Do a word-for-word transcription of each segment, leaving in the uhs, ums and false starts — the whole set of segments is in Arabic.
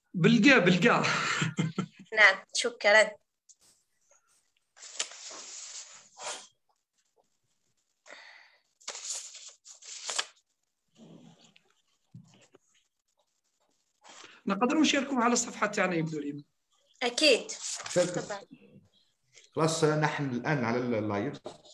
بالقا بالقا. نعم شكرا. نقدروا نشاركوا على الصفحة تاعنا يبدو لي. أكيد. خلاص نحن الآن على اللايف.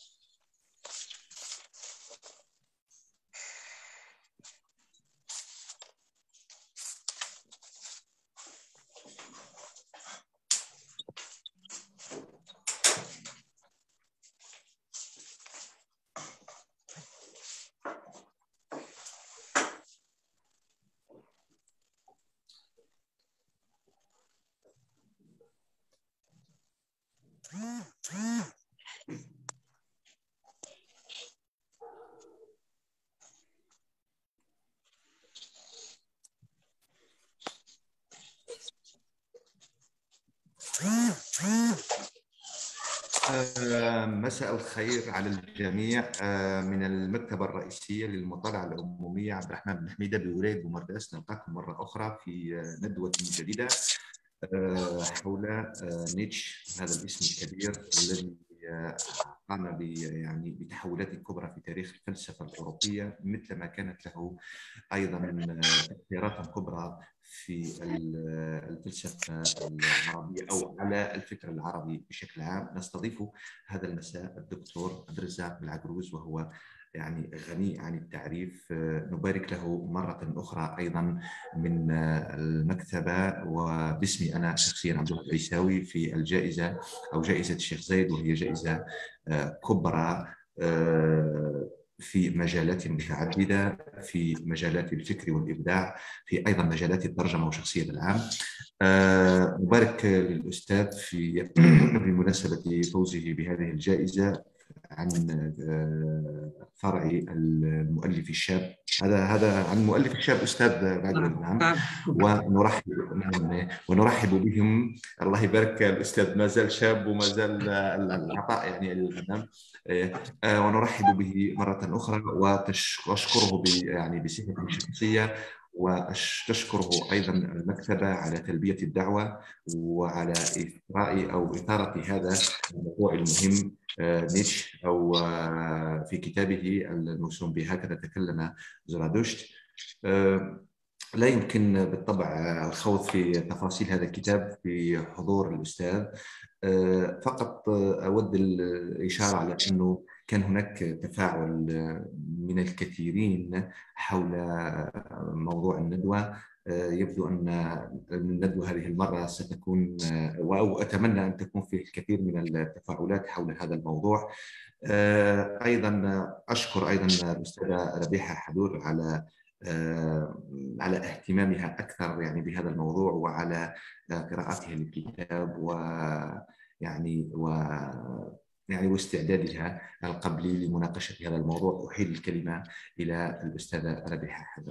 مساء الخير على الجميع. من المكتبة الرئيسية للمطالعة العمومية عبد الرحمن بن حميدة بولاية بومرداس، نلقاكم مرة أخرى في ندوة جديدة حول نيتشه، هذا الاسم الكبير الذي قام يعني بتحولات كبرى في تاريخ الفلسفة الأوروبية، مثل ما كانت له أيضا تأثيرات كبرى في الفلسفة العربية أو على الفكر العربي بشكل عام. نستضيف هذا المساء الدكتور عبد الرزاق بالعقروز، وهو يعني غني عن التعريف. نبارك له مرة أخرى أيضا من المكتبة وباسمي أنا شخصيا عبد الوهاب العيساوي في الجائزة أو جائزة الشيخ زايد، وهي جائزة كبرى في مجالات متعددة، في مجالات الفكر والإبداع، في أيضا مجالات الترجمة وشخصية العام. نبارك للأستاذ في بمناسبة فوزه بهذه الجائزة عن فرع المؤلف الشاب. هذا هذا عن المؤلف الشاب أستاذ بعقروز. نعم. ونرحب ونرحب بهم. الله يبارك الأستاذ، ما زال شاب وما زال العطاء يعني الأمام. ونرحب به مرة أخرى وأشكره يعني بصفته الشخصية، وتشكره أيضا المكتبة على تلبية الدعوة وعلى إثراء أو إثارة هذا الموضوع المهم نيتشه، أو في كتابه الموسوم بهكذا تكلم زرادشت. لا يمكن بالطبع الخوض في تفاصيل هذا الكتاب في حضور الأستاذ، فقط أود الإشارة على أنه كان هناك تفاعل من الكثيرين حول موضوع الندوة. يبدو أن الندوة هذه المرة ستكون، أو أتمنى أن تكون فيه الكثير من التفاعلات حول هذا الموضوع. أيضا أشكر أيضا الأستاذة ربيحة حدور على على اهتمامها أكثر يعني بهذا الموضوع، وعلى قراءتها للكتاب ويعني و يعني واستعدادها القبلي لمناقشة هذا الموضوع. أحيل الكلمة إلى الأستاذة ربيحة حدور.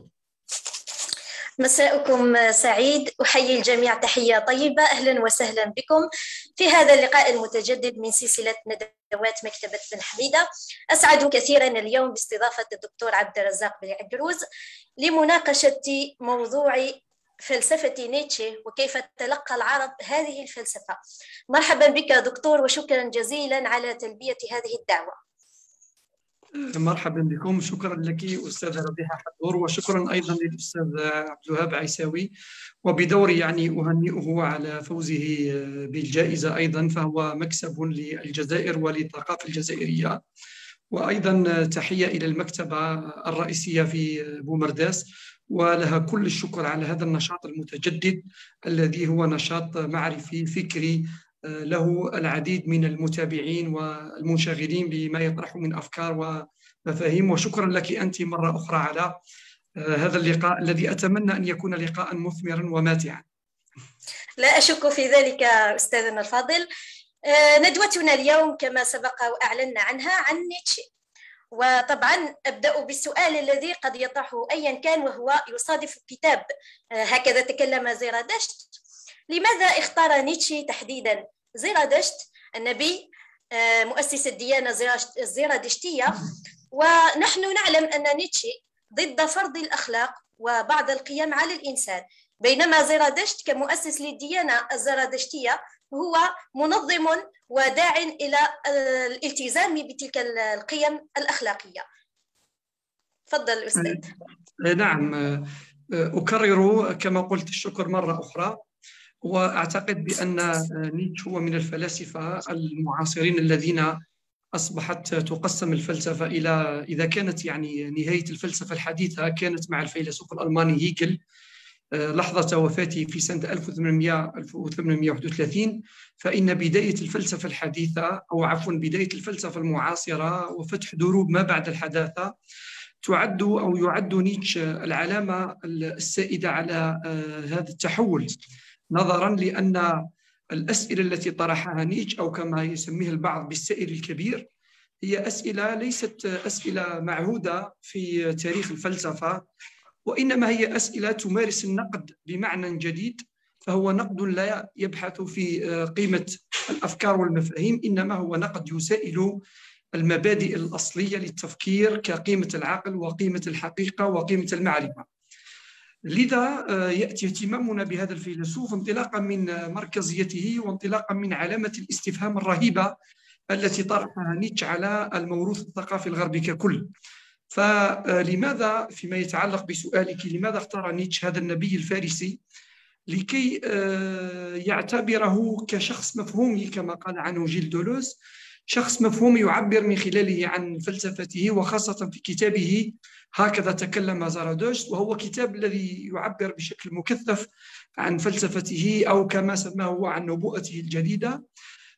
مساءكم سعيد، أحيي الجميع تحية طيبة. أهلا وسهلا بكم في هذا اللقاء المتجدد من سلسلة ندوات مكتبة بن حميدة. أسعد كثيرا اليوم باستضافة الدكتور عبد الرزاق بالعقروز لمناقشة موضوع فلسفة نيتشه وكيف تلقى العرب هذه الفلسفة. مرحبا بك دكتور، وشكرا جزيلا على تلبية هذه الدعوة. مرحبا بكم، شكرا لك أستاذة ربيحة حدور، وشكرا أيضا للأستاذ عبد الوهاب عيساوي، وبدوري يعني أهنئه على فوزه بالجائزة أيضا، فهو مكسب للجزائر وللثقافة الجزائرية. وأيضا تحية إلى المكتبة الرئيسية في بومرداس، ولها كل الشكر على هذا النشاط المتجدد الذي هو نشاط معرفي فكري له العديد من المتابعين والمنشغلين بما يطرح من أفكار ومفاهيم. وشكرا لك أنت مرة أخرى على هذا اللقاء الذي أتمنى أن يكون لقاء مثمرا وماتعا. لا أشك في ذلك أستاذنا الفاضل. ندوتنا اليوم كما سبق وأعلنا عنها عن نيتشه، وطبعا أبدأ بالسؤال الذي قد يطرحه أيا كان، وهو يصادف كتاب هكذا تكلم زرادشت. لماذا اختار نيتشه تحديدا زرادشت النبي مؤسس الديانة الزرادشتية؟ ونحن نعلم أن نيتشه ضد فرض الأخلاق وبعض القيم على الإنسان. بينما زرادشت كمؤسس للديانة الزرادشتية هو منظم وداع إلى الالتزام بتلك القيم الأخلاقية. تفضل أستاذ. نعم، أكرر كما قلت الشكر مرة أخرى، وأعتقد بأن نيتشه هو من الفلاسفة المعاصرين الذين أصبحت تقسم الفلسفة إلى، إذا كانت يعني نهاية الفلسفة الحديثة كانت مع الفيلسوف الألماني هيجل لحظة وفاته في سنة ألف وثمانمئة وواحد وثلاثين، فإن بداية الفلسفة الحديثة أو عفوا بداية الفلسفة المعاصرة وفتح دروب ما بعد الحداثة تعد أو يعد نيتشه العلامة السائدة على هذا التحول، نظرا لأن الأسئلة التي طرحها نيتشه أو كما يسميه البعض بالسائل الكبير هي أسئلة ليست أسئلة معهودة في تاريخ الفلسفة، وإنما هي أسئلة تمارس النقد بمعنى جديد، فهو نقد لا يبحث في قيمة الأفكار والمفاهيم، إنما هو نقد يسائل المبادئ الأصلية للتفكير كقيمة العقل وقيمة الحقيقة وقيمة المعرفة. لذا يأتي اهتمامنا بهذا الفيلسوف انطلاقا من مركزيته وانطلاقا من علامة الاستفهام الرهيبة التي طرحها نيتشه على الموروث الثقافي الغربي ككل. فلماذا فيما يتعلق بسؤالك لماذا اختار نيتشه هذا النبي الفارسي؟ لكي يعتبره كشخص مفهومي كما قال عنه جيل دولوز، شخص مفهومي يعبر من خلاله عن فلسفته، وخاصة في كتابه هكذا تكلم زرادشت، وهو كتاب الذي يعبر بشكل مكثف عن فلسفته أو كما سماه هو عن نبوءته الجديدة.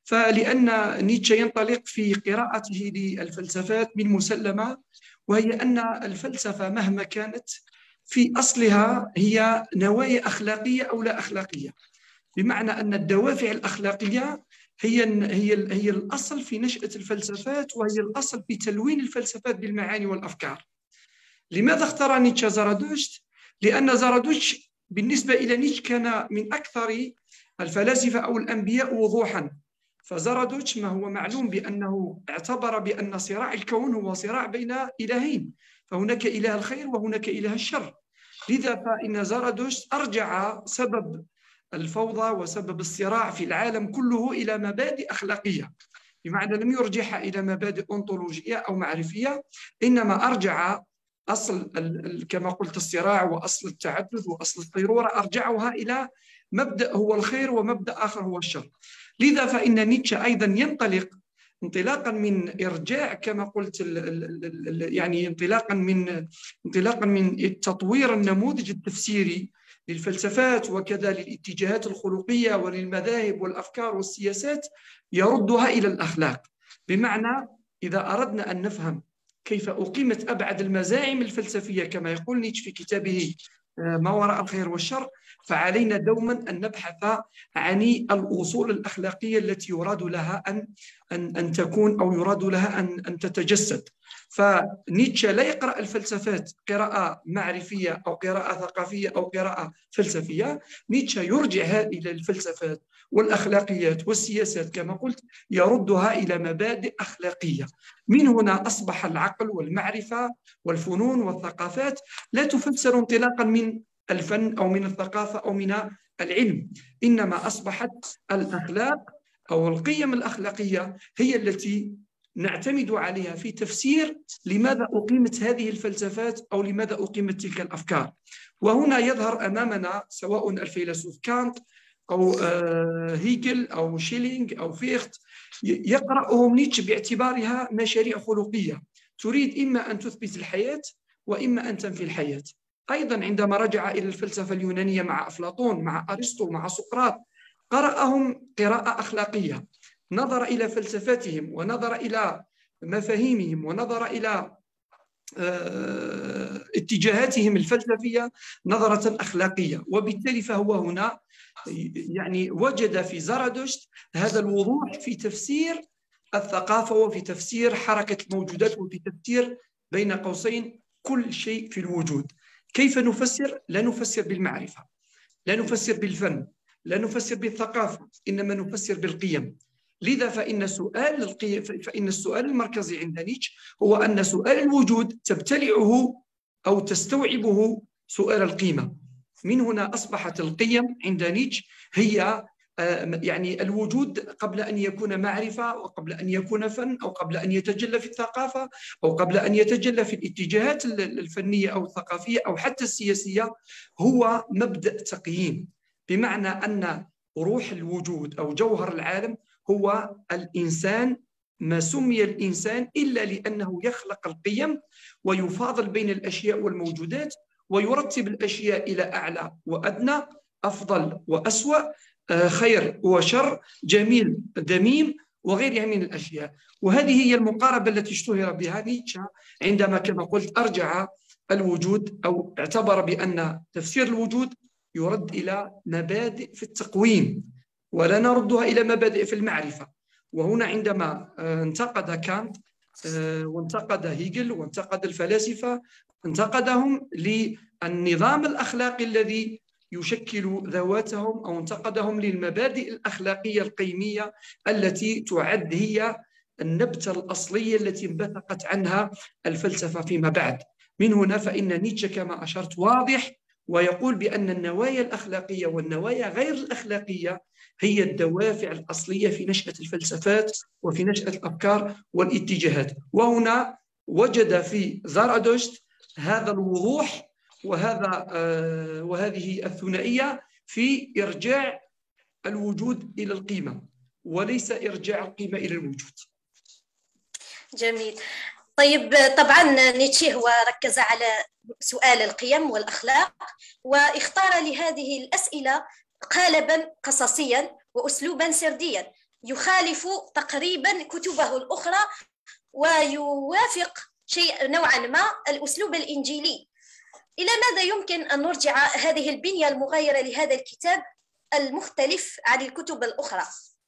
فلأن نيتشه ينطلق في قراءته للفلسفات من مسلمة، وهي أن الفلسفة مهما كانت في أصلها هي نوايا أخلاقية أو لا أخلاقية، بمعنى أن الدوافع الأخلاقية هي هي هي الأصل في نشأة الفلسفات، وهي الأصل في تلوين الفلسفات بالمعاني والأفكار. لماذا اختار نيتشه زرادشت؟ لأن زرادشت بالنسبة إلى نيتشه كان من أكثر الفلاسفة أو الأنبياء وضوحا. فزرادشت ما هو معلوم بأنه اعتبر بأن صراع الكون هو صراع بين إلهين، فهناك إله الخير وهناك إله الشر. لذا فإن زرادشت أرجع سبب الفوضى وسبب الصراع في العالم كله إلى مبادئ أخلاقية، بمعنى لم يرجعها إلى مبادئ أنطولوجية أو معرفية، إنما أرجع أصل كما قلت الصراع وأصل التعدد وأصل الضرورة أرجعها إلى مبدأ هو الخير ومبدأ آخر هو الشر. لذا فإن نيتشه أيضا ينطلق انطلاقا من إرجاع كما قلت ال ال ال يعني انطلاقا من انطلاقا من تطوير النموذج التفسيري للفلسفات وكذا للاتجاهات الخلقية وللمذاهب والأفكار والسياسات، يردها إلى الأخلاق. بمعنى إذا أردنا أن نفهم كيف أقيمت أبعد المزاعم الفلسفية كما يقول نيتشه في كتابه ما وراء الخير والشر، فعلينا دوما أن نبحث عن الأصول الأخلاقية التي يراد لها أن أن أن تكون أو يراد لها أن أن تتجسد. فنيتشه لا يقرأ الفلسفات قراءة معرفية أو قراءة ثقافية أو قراءة فلسفية، نيتشه يرجعها إلى الفلسفات والأخلاقيات والسياسات كما قلت، يردها إلى مبادئ أخلاقية. من هنا أصبح العقل والمعرفة والفنون والثقافات لا تفسر انطلاقا من الفن أو من الثقافة أو من العلم، إنما أصبحت الأخلاق أو القيم الأخلاقية هي التي نعتمد عليها في تفسير لماذا أقيمت هذه الفلسفات أو لماذا أقيمت تلك الأفكار. وهنا يظهر أمامنا سواء الفيلسوف كانت أو هيجل أو شيلينغ أو فيخت، يقرأهم نيتشه باعتبارها مشاريع خلقية تريد إما أن تثبت الحياة وإما أن تنفي الحياة. أيضا عندما رجع إلى الفلسفة اليونانية مع أفلاطون مع أرسطو مع سقراط، قرأهم قراءة أخلاقية، نظر إلى فلسفتهم ونظر إلى مفاهيمهم ونظر إلى اتجاهاتهم الفلسفية نظرة أخلاقية، وبالتالي فهو هنا يعني وجد في زرادشت هذا الوضوح في تفسير الثقافة وفي تفسير حركة الموجودات وفي تفسير بين قوسين كل شيء في الوجود. كيف نفسر؟ لا نفسر بالمعرفة، لا نفسر بالفن، لا نفسر بالثقافة، إنما نفسر بالقيم. لذا فإن سؤال القيم فإن السؤال المركزي عند نيتشه هو أن سؤال الوجود تبتلعه أو تستوعبه سؤال القيمة. من هنا أصبحت القيم عند نيتشه هي يعني الوجود قبل أن يكون معرفة، وقبل أن يكون فن، أو قبل أن يتجلى في الثقافة، أو قبل أن يتجلى في الاتجاهات الفنية أو الثقافية أو حتى السياسية، هو مبدأ تقييم. بمعنى أن روح الوجود أو جوهر العالم هو الإنسان، ما سمي الإنسان إلا لأنه يخلق القيم ويفاضل بين الأشياء والموجودات، ويرتب الأشياء إلى أعلى وأدنى، أفضل وأسوأ، خير وشر، جميل ذميم، وغيرها من الأشياء. وهذه هي المقاربة التي اشتهر بها نيتشه عندما كما قلت أرجع الوجود أو اعتبر بأن تفسير الوجود يرد إلى مبادئ في التقويم ولا نردها إلى مبادئ في المعرفة. وهنا عندما انتقد كانت وانتقد هيجل وانتقد الفلاسفة، انتقدهم للنظام الأخلاقي الذي يشكل ذواتهم، أو انتقدهم للمبادئ الأخلاقية القيمية التي تعد هي النبتة الأصلية التي انبثقت عنها الفلسفة فيما بعد. من هنا فإن نيتشه كما أشرت واضح، ويقول بأن النوايا الأخلاقية والنوايا غير الأخلاقية هي الدوافع الأصلية في نشأة الفلسفات وفي نشأة الأفكار والاتجاهات. وهنا وجد في زرادشت هذا الوضوح وهذا آه وهذه الثنائية في إرجاع الوجود إلى القيمة وليس إرجاع القيمة إلى الوجود. جميل. طيب، طبعا نيتشه هو ركز على سؤال القيم والأخلاق، واختار لهذه الأسئلة قالبا قصصيا وأسلوبا سرديا يخالف تقريبا كتبه الأخرى ويوافق شيء نوعا ما الأسلوب الإنجيلي. إلى ماذا يمكن أن نرجع هذه البنية المغايرة لهذا الكتاب المختلف عن الكتب الأخرى؟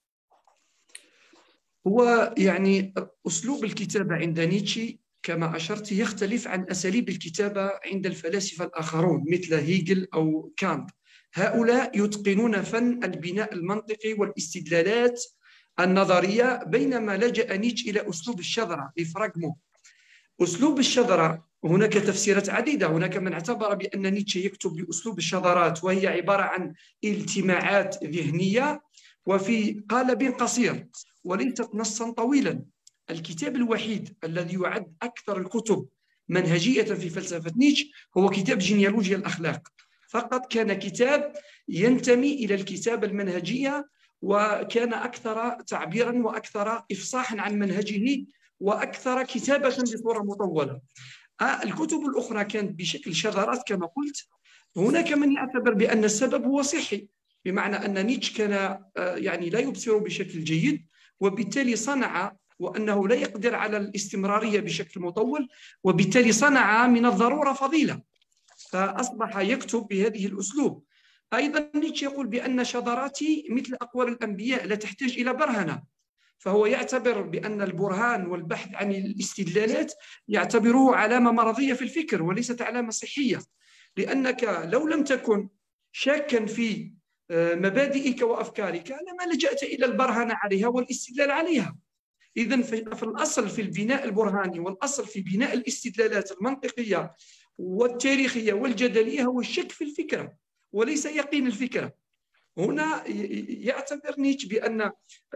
هو يعني أسلوب الكتابة عند نيتشه كما أشرت يختلف عن أساليب الكتابة عند الفلاسفة الآخرون مثل هيجل أو كانت. هؤلاء يتقنون فن البناء المنطقي والاستدلالات النظرية، بينما لجأ نيتشه إلى أسلوب الشذرة لفراغمو. أسلوب الشذرة هناك تفسيرات عديدة. هناك من اعتبر بأن نيتشه يكتب بأسلوب الشذرات، وهي عبارة عن التماعات ذهنية وفي قالب قصير وليست نصا طويلا. الكتاب الوحيد الذي يعد أكثر الكتب منهجية في فلسفة نيتشه هو كتاب جينيالوجيا الأخلاق. فقط كان كتاب ينتمي إلى الكتابة المنهجية، وكان أكثر تعبيرا وأكثر إفصاحا عن منهجه وأكثر كتابة بصورة مطولة. الكتب الأخرى كانت بشكل شذرات كما قلت. هناك من يعتبر بأن السبب هو صحي، بمعنى أن نيتشه كان يعني لا يبصر بشكل جيد، وبالتالي صنع وأنه لا يقدر على الاستمرارية بشكل مطول، وبالتالي صنع من الضرورة فضيلة، فأصبح يكتب بهذه الأسلوب. أيضا نيتشه يقول بأن شذراتي مثل أقوال الأنبياء لا تحتاج إلى برهنة، فهو يعتبر بأن البرهان والبحث عن الاستدلالات يعتبره علامة مرضية في الفكر وليست علامة صحية، لأنك لو لم تكن شاكا في مبادئك وأفكارك لما لجأت إلى البرهنة عليها والاستدلال عليها. إذن في الأصل في البناء البرهاني والأصل في بناء الاستدلالات المنطقية والتاريخية والجدلية هو الشك في الفكرة وليس يقين الفكرة. هنا يعتبر نيتشه بأن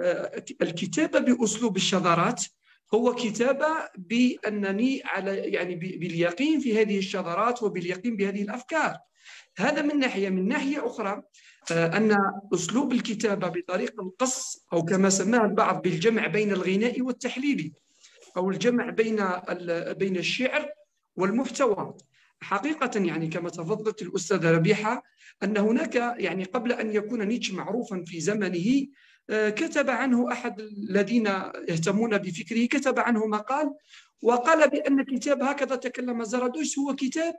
الكتابة بأسلوب الشذرات هو كتابة بأنني على يعني باليقين في هذه الشذرات وباليقين بهذه الأفكار. هذا من ناحية. من ناحية أخرى أن أسلوب الكتابة بطريقة القص، أو كما سماها البعض بالجمع بين الغناء والتحليل، أو الجمع بين بين الشعر والمحتوى. حقيقة يعني كما تفضلت الأستاذة ربيحة أن هناك يعني قبل أن يكون نيتشه معروفا في زمنه كتب عنه أحد الذين يهتمون بفكره، كتب عنه مقال وقال بأن كتاب هكذا تكلم زرادشت هو كتاب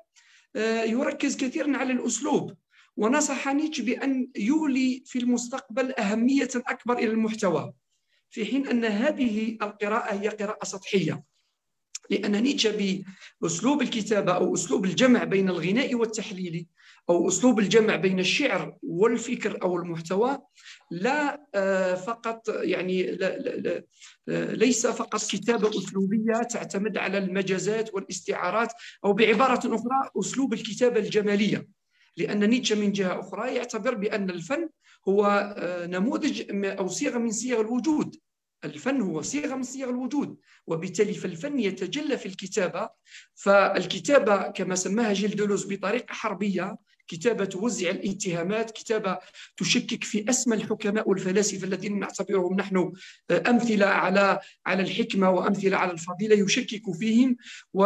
يركز كثيرا على الأسلوب، ونصح نيتشه بأن يولي في المستقبل أهمية أكبر إلى المحتوى، في حين أن هذه القراءة هي قراءة سطحية، لأن نيتشه بأسلوب الكتابة أو أسلوب الجمع بين الغناء والتحليل أو أسلوب الجمع بين الشعر والفكر أو المحتوى لا فقط يعني لا لا لا ليس فقط كتابة أسلوبية تعتمد على المجازات والاستعارات، أو بعبارة أخرى أسلوب الكتابة الجمالية لأن نيتشه من جهة أخرى يعتبر بأن الفن هو نموذج أو صيغة من صيغ الوجود. الفن هو صيغة من صيغ الوجود، وبالتالي فالفن يتجلى في الكتابة. فالكتابة كما سماها جيل دولوز بطريقة حربية، كتابة توزع الاتهامات، كتابة تشكك في أسمى الحكماء والفلاسفة الذين نعتبرهم نحن أمثلة على على الحكمة وأمثلة على الفضيلة، يشكك فيهم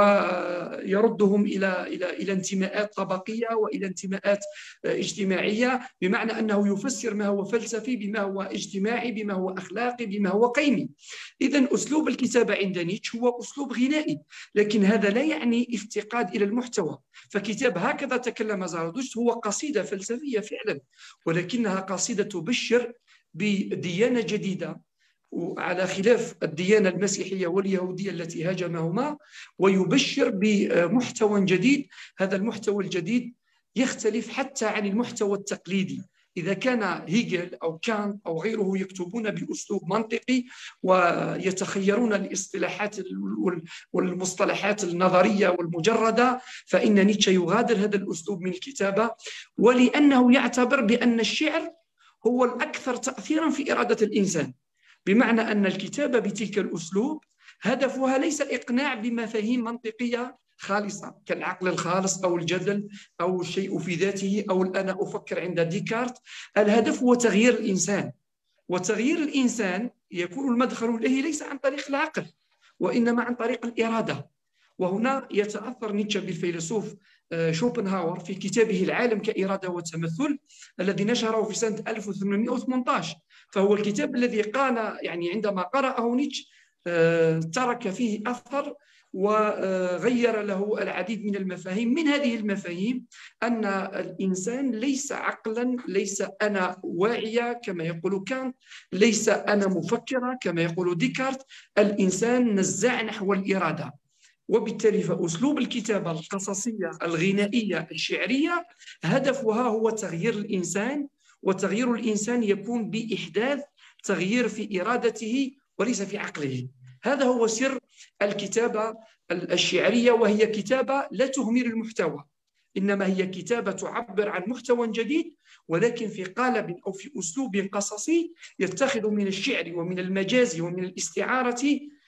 ويردهم إلى إلى إلى انتماءات طبقية وإلى انتماءات اجتماعية، بمعنى أنه يفسر ما هو فلسفي بما هو اجتماعي، بما هو أخلاقي، بما هو قيمي. إذن أسلوب الكتابة عند نيتشه هو أسلوب غنائي، لكن هذا لا يعني افتقاد إلى المحتوى. فكتاب هكذا تكلم زرادشت هو قصيدة فلسفية فعلا، ولكنها قصيدة تبشر بديانة جديدة على خلاف الديانة المسيحية واليهودية التي هاجمهما، ويبشر بمحتوى جديد. هذا المحتوى الجديد يختلف حتى عن المحتوى التقليدي. إذا كان هيجل أو كانت أو غيره يكتبون بأسلوب منطقي ويتخيرون الاصطلاحات والمصطلحات النظرية والمجردة، فإن نيتشه يغادر هذا الأسلوب من الكتابة، ولأنه يعتبر بأن الشعر هو الأكثر تأثيرا في إرادة الإنسان، بمعنى أن الكتابة بتلك الأسلوب هدفها ليس الإقناع بمفاهيم منطقية خالصة كالعقل الخالص أو الجدل أو الشيء في ذاته أو الأنا أفكر عند ديكارت. الهدف هو تغيير الإنسان، وتغيير الإنسان يكون المدخل إليه ليس عن طريق العقل وإنما عن طريق الإرادة. وهنا يتأثر نيتشه بالفيلسوف شوبنهاور في كتابه العالم كإرادة وتمثل الذي نشره في سنة ألف وثمانمئة وثمانية عشر. فهو الكتاب الذي قال يعني عندما قرأه نيتشه ترك فيه أثر وغير له العديد من المفاهيم. من هذه المفاهيم أن الإنسان ليس عقلا، ليس أنا واعية كما يقول كانت، ليس أنا مفكرة كما يقول ديكارت، الإنسان نزاع نحو الإرادة. وبالتالي فأسلوب الكتابة القصصية الغنائية الشعرية هدفها هو تغيير الإنسان، وتغيير الإنسان يكون بإحداث تغيير في إرادته وليس في عقله. هذا هو سر الكتابة الشعرية، وهي كتابة لا تهمل المحتوى، إنما هي كتابة تعبر عن محتوى جديد ولكن في قالب أو في أسلوب قصصي يتخذ من الشعر ومن المجاز ومن الاستعارة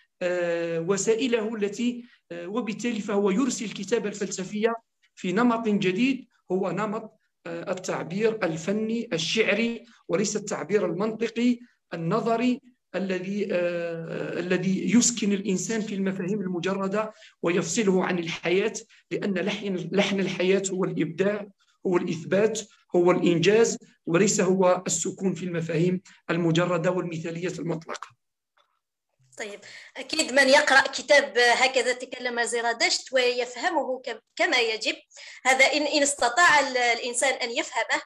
وسائله التي، وبالتالي فهو يرسي الكتابة الفلسفية في نمط جديد هو نمط التعبير الفني الشعري، وليس التعبير المنطقي النظري الذي الذي يسكن الإنسان في المفاهيم المجردة ويفصله عن الحياة، لأن لحن لحن الحياة هو الإبداع، هو الإثبات، هو الإنجاز، وليس هو السكون في المفاهيم المجردة والمثالية المطلقة. طيب، أكيد من يقرأ كتاب هكذا تكلم زرادشت ويفهمه كما يجب، هذا إن, إن استطاع الإنسان أن يفهمه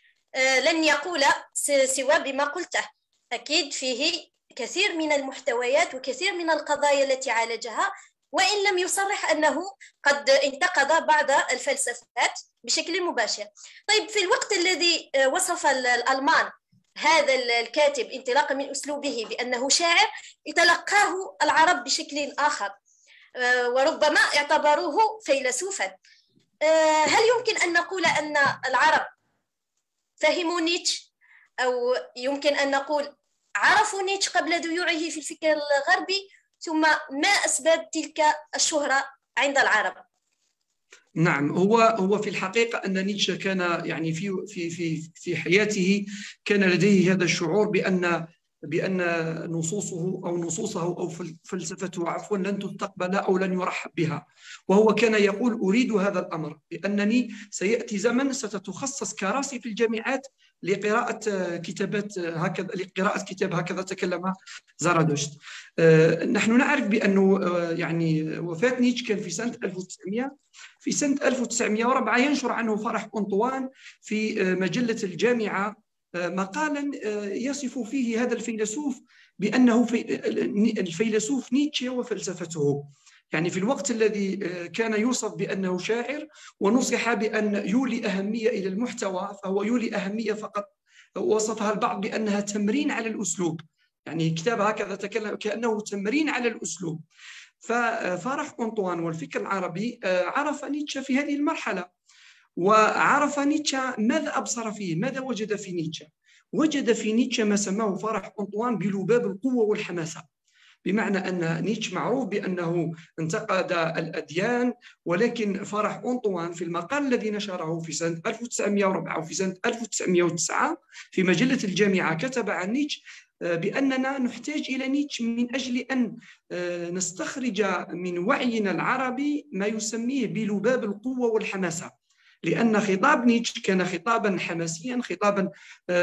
لن يقول سوى بما قلته. أكيد فيه كثير من المحتويات وكثير من القضايا التي عالجها، وإن لم يصرح أنه قد انتقد بعض الفلسفات بشكل مباشر. طيب، في الوقت الذي وصف الألمان هذا الكاتب انطلاقا من أسلوبه بأنه شاعر، يتلقاه العرب بشكل آخر وربما اعتبروه فيلسوفا. هل يمكن أن نقول أن العرب فهموا نيتشه، أو يمكن أن نقول عرفوا نيتشه قبل ذيوعه في الفكر الغربي؟ ثم ما أسباب تلك الشهرة عند العرب؟ نعم، هو هو في الحقيقة أن نيتشه كان يعني في في في في حياته كان لديه هذا الشعور بأن بأن نصوصه أو نصوصه أو فلسفته عفوا لن تستقبل أو لن يرحب بها. وهو كان يقول أريد هذا الأمر، بأنني سيأتي زمن ستتخصص كراسي في الجامعات لقراءة كتابات هكذا، لقراءة كتاب هكذا تكلم زرادشت. نحن نعرف بأنه يعني وفاة نيتشه كان في سنة ألف وتسعمئة في سنة ألف وتسعمئة وأربعة ينشر عنه فرح أنطوان في مجلة الجامعة مقالا يصف فيه هذا الفيلسوف بأنه الفيلسوف نيتشه وفلسفته. يعني في الوقت الذي كان يوصف بأنه شاعر ونصح بأن يولي أهمية إلى المحتوى، فهو يولي أهمية فقط. وصفها البعض بأنها تمرين على الأسلوب، يعني كتاب هكذا تكلم كأنه تمرين على الأسلوب. ففرح أنطوان والفكر العربي عرف نيتشه في هذه المرحلة، وعرف نيتشه ماذا أبصر فيه، ماذا وجد في نيتشه؟ وجد في نيتشه ما سماه فرح أنطوان بلباب القوة والحماسة، بمعنى أن نيتشه معروف بأنه انتقد الأديان، ولكن فرح أنطوان في المقال الذي نشره في سنة ألف وتسعمئة وأربعة وفي سنة ألف وتسعمئة وتسعة في مجلة الجامعة كتب عن نيتشه بأننا نحتاج إلى نيتشه من أجل أن نستخرج من وعينا العربي ما يسميه بلباب القوة والحماسة، لأن خطاب نيتشه كان خطابا حماسيا، خطابا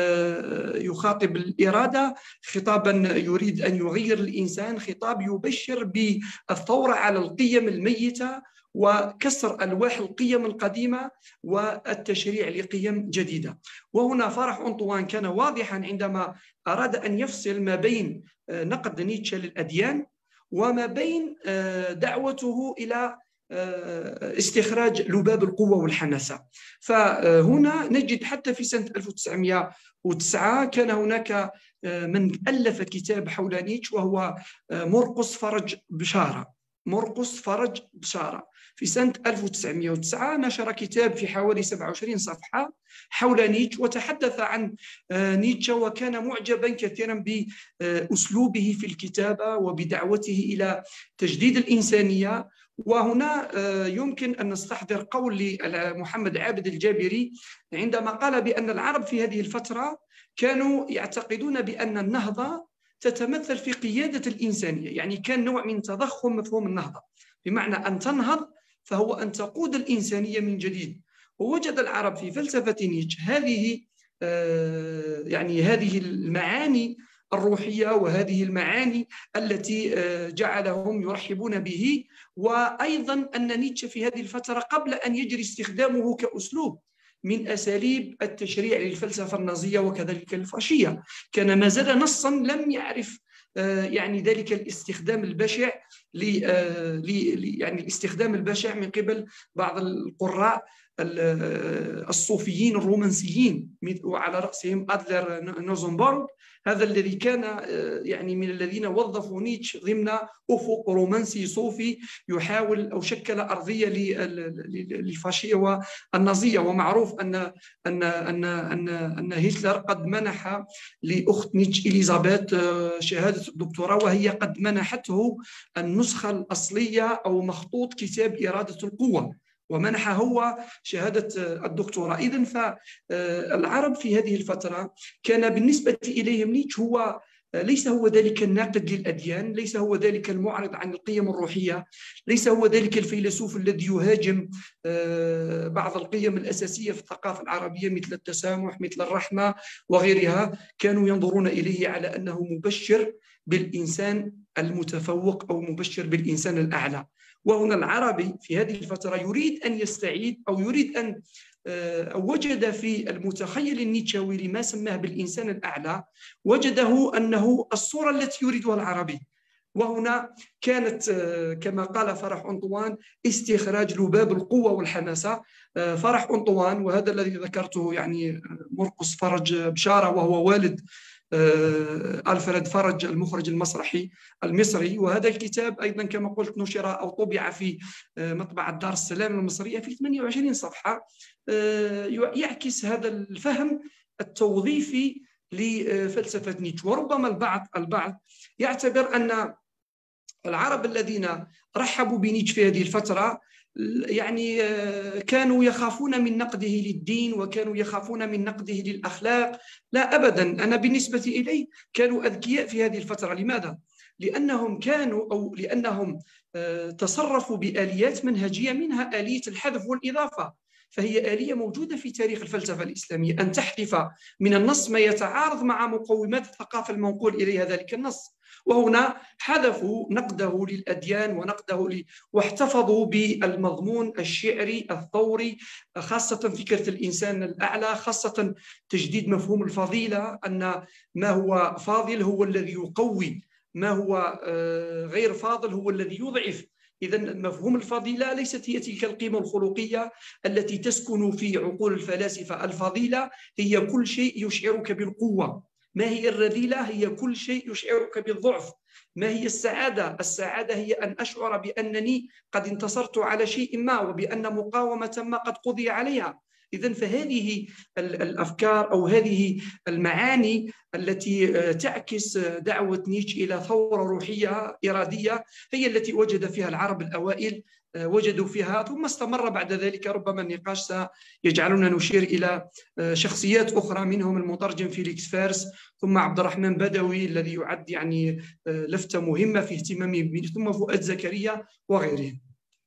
يخاطب الإرادة، خطابا يريد أن يغير الإنسان، خطاب يبشر بالثورة على القيم الميتة وكسر ألواح القيم القديمة والتشريع لقيم جديدة. وهنا فرح أنطوان كان واضحا عندما أراد أن يفصل ما بين نقد نيتشه للأديان وما بين دعوته إلى استخراج لباب القوة والحماسة. فهنا نجد حتى في سنة ألف وتسعمئة وتسعة كان هناك من ألف كتاب حول نيتشه، وهو مرقس فرج بشارة. مرقس فرج بشارة في سنة ألف وتسعمئة وتسعة نشر كتاب في حوالي سبعة وعشرين صفحة حول نيتشه، وتحدث عن نيتشه وكان معجبا كثيرا بأسلوبه في الكتابة وبدعوته إلى تجديد الإنسانية. وهنا يمكن أن نستحضر قول لمحمد عابد الجابري عندما قال بأن العرب في هذه الفترة كانوا يعتقدون بأن النهضة تتمثل في قيادة الإنسانية، يعني كان نوع من تضخم مفهوم النهضة، بمعنى أن تنهض فهو أن تقود الإنسانية من جديد. ووجد العرب في فلسفة نيتشه هذه يعني هذه المعاني الروحية وهذه المعاني التي جعلهم يرحبون به. وأيضا أن نيتشه في هذه الفترة قبل أن يجري استخدامه كأسلوب من أساليب التشريع للفلسفة النازية وكذلك الفاشية، كان ما زال نصا لم يعرف يعني ذلك الاستخدام البشع يعني الاستخدام البشع من قبل بعض القراء الصوفيين الرومانسيين، وعلى رأسهم أدلر نوزنبورغ، هذا الذي كان يعني من الذين وظفوا نيتشه ضمن أفق رومانسي صوفي يحاول أو شكل أرضية للفاشية والنازية. ومعروف أن أن أن أن أن هتلر قد منح لأخت نيتشه إليزابيث شهادة الدكتوراه، وهي قد منحته النسخة الأصلية أو مخطوط كتاب إرادة القوة، ومنح هو شهادة الدكتوراه. إذن فالعرب في هذه الفترة كان بالنسبة إليهم نيتشه هو ليس هو ذلك الناقد للأديان، ليس هو ذلك المعرض عن القيم الروحية، ليس هو ذلك الفيلسوف الذي يهاجم بعض القيم الأساسية في الثقافة العربية مثل التسامح مثل الرحمة وغيرها. كانوا ينظرون إليه على أنه مبشر بالإنسان المتفوق أو مبشر بالإنسان الأعلى. وهنا العربي في هذه الفترة يريد أن يستعيد أو يريد أن وجد في المتخيل النيتشاوي لما سماه بالإنسان الأعلى، وجده أنه الصورة التي يريدها العربي. وهنا كانت كما قال فرح أنطوان استخراج لباب القوة والحماسة. فرح أنطوان وهذا الذي ذكرته يعني مرقس فرج بشارة، وهو والد ألفريد فرج المخرج المسرحي المصري، وهذا الكتاب أيضا كما قلت نشر أو طبع في مطبعة دار السلام المصرية في ثمانية وعشرين صفحة، يعكس هذا الفهم التوظيفي لفلسفة نيتشه. وربما البعض البعض يعتبر أن العرب الذين رحبوا بنيتشه في هذه الفترة يعني كانوا يخافون من نقده للدين وكانوا يخافون من نقده للأخلاق. لا أبدا، أنا بالنسبة إلي كانوا أذكياء في هذه الفترة. لماذا؟ لأنهم كانوا أو لأنهم تصرفوا بآليات منهجية، منها آلية الحذف والإضافة، فهي آلية موجودة في تاريخ الفلسفة الإسلامية، أن تحذف من النص ما يتعارض مع مقومات الثقافة المنقول إليها ذلك النص. وهنا حذفوا نقده للأديان ونقده ل... واحتفظوا بالمضمون الشعري الثوري، خاصة فكرة الإنسان الأعلى، خاصة تجديد مفهوم الفضيلة، أن ما هو فاضل هو الذي يقوي، ما هو غير فاضل هو الذي يضعف. إذن مفهوم الفضيلة ليست هي تلك القيمة الخلقية التي تسكن في عقول الفلاسفة. الفضيلة هي كل شيء يشعرك بالقوة، ما هي الرذيلة؟ هي كل شيء يشعرك بالضعف. ما هي السعادة؟ السعادة هي أن أشعر بأنني قد انتصرت على شيء ما، وبأن مقاومة ما قد قضي عليها. إذن فهذه الأفكار أو هذه المعاني التي تعكس دعوة نيتشه إلى ثورة روحية إرادية هي التي وجد فيها العرب الأوائل، وجدوا فيها، ثم استمر بعد ذلك. ربما النقاش سيجعلنا نشير إلى شخصيات أخرى، منهم المترجم فيليكس فارس، ثم عبد الرحمن بدوي الذي يعد يعني لفتة مهمة في اهتمامه به، ثم فؤاد زكريا وغيرهم.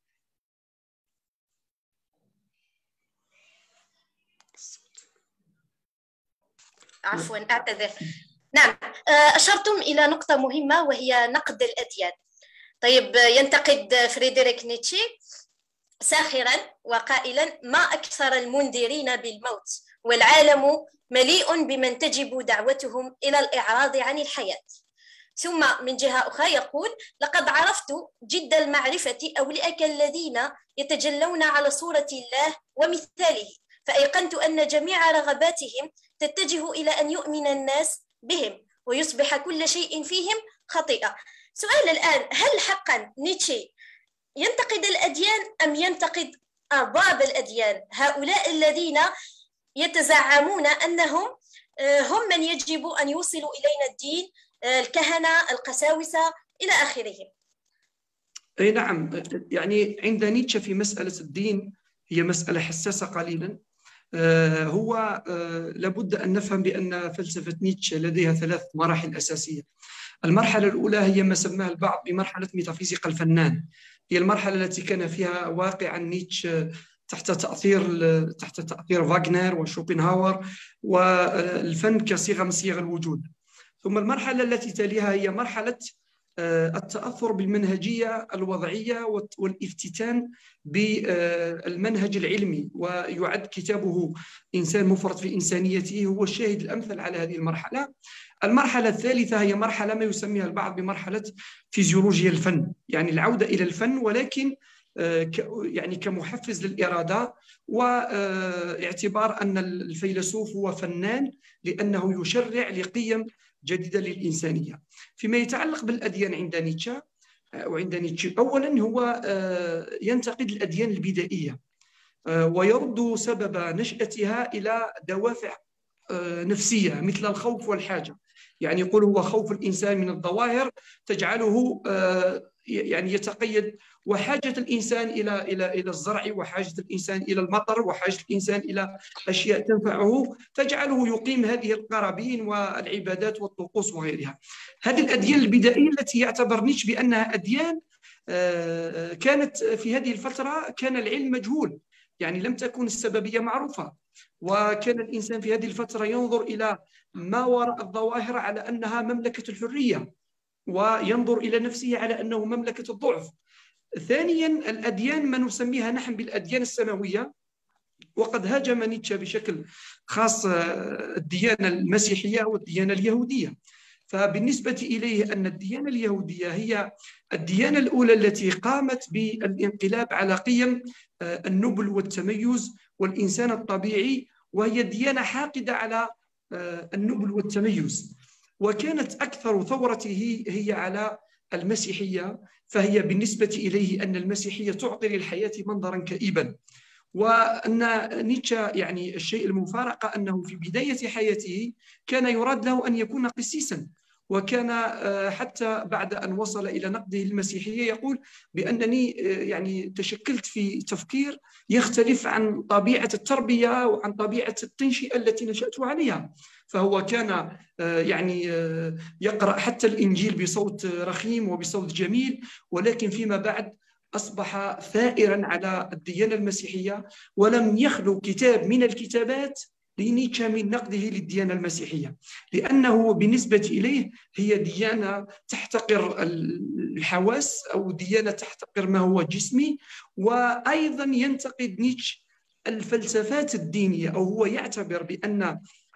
عفوا أعتذر. نعم، أشرتم إلى نقطة مهمة وهي نقد الأديان. طيب، ينتقد فريدريك نيتشه ساخرا وقائلا: ما أكثر المنذرين بالموت، والعالم مليء بمن تجب دعوتهم إلى الإعراض عن الحياة. ثم من جهة أخرى يقول: لقد عرفت جد المعرفة أولئك الذين يتجلون على صورة الله ومثاله، فأيقنت أن جميع رغباتهم تتجه إلى أن يؤمن الناس بهم ويصبح كل شيء فيهم خطيئة. سؤال الآن: هل حقا نيتشه ينتقد الأديان أم ينتقد أرباب الأديان، هؤلاء الذين يتزعمون أنهم هم من يجب أن يوصلوا إلينا الدين، الكهنة، القساوسة إلى آخره؟ أي نعم، يعني عند نيتشه في مسألة الدين هي مسألة حساسة قليلا. هو لابد أن نفهم بأن فلسفة نيتشه لديها ثلاث مراحل أساسية. المرحلة الأولى هي ما سماها البعض بمرحلة ميتافيزيقا الفنان، هي المرحلة التي كان فيها واقعا نيتشه تحت تأثير تحت تأثير فاغنر وشوبنهاور والفن كصيغة من صيغ الوجود. ثم المرحلة التي تليها هي مرحلة التأثر بالمنهجية الوضعية والافتتان بالمنهج العلمي، ويعد كتابه إنسان مفرط في إنسانيته هو الشاهد الأمثل على هذه المرحلة. المرحلة الثالثة هي مرحلة ما يسميها البعض بمرحلة فيزيولوجيا الفن، يعني العودة إلى الفن ولكن يعني كمحفز للإرادة، واعتبار أن الفيلسوف هو فنان لأنه يشرع لقيم جديدة للإنسانية. فيما يتعلق بالأديان عند نيتشه أو عند نيتشه، أولا هو ينتقد الأديان البدائية ويرد سبب نشأتها إلى دوافع نفسية مثل الخوف والحاجة. يعني يقول هو خوف الإنسان من الظواهر تجعله يعني يتقيد، وحاجة الإنسان إلى إلى إلى الزرع، وحاجة الإنسان إلى المطر، وحاجة الإنسان إلى أشياء تنفعه تجعله يقيم هذه القرابين والعبادات والطقوس وغيرها. هذه الأديان البدائية التي يعتبر نيتشه بأنها أديان كانت في هذه الفترة كان العلم مجهول، يعني لم تكن السببية معروفة، وكان الإنسان في هذه الفترة ينظر إلى ما وراء الظواهر على أنها مملكة الحرية، وينظر إلى نفسه على أنه مملكة الضعف. ثانيا الأديان ما نسميها نحن بالأديان السماوية، وقد هاجم نيتشه بشكل خاص الديانة المسيحية والديانة اليهودية. فبالنسبة إليه أن الديانة اليهودية هي الديانة الأولى التي قامت بالانقلاب على قيم النبل والتميز والإنسان الطبيعي، وهي ديانة حاقدة على النبل والتميز، وكانت أكثر ثورته هي على المسيحية. فهي بالنسبة إليه أن المسيحية تعطي للحياة منظرا كئيبا، وأن نيتشه يعني الشيء المفارقة أنه في بداية حياته كان يراد له أن يكون قسيسا، وكان حتى بعد أن وصل إلى نقده المسيحية يقول بأنني يعني تشكلت في تفكير يختلف عن طبيعة التربية وعن طبيعة التنشئة التي نشأت عليها. فهو كان يعني يقرأ حتى الإنجيل بصوت رخيم وبصوت جميل، ولكن فيما بعد أصبح ثائرا على الديانة المسيحية، ولم يخلو كتاب من الكتابات لنيتشه من نقده للديانة المسيحية، لأنه بالنسبة إليه هي ديانة تحتقر الحواس أو ديانة تحتقر ما هو جسمي. وأيضا ينتقد نيتشه الفلسفات الدينية، أو هو يعتبر بأن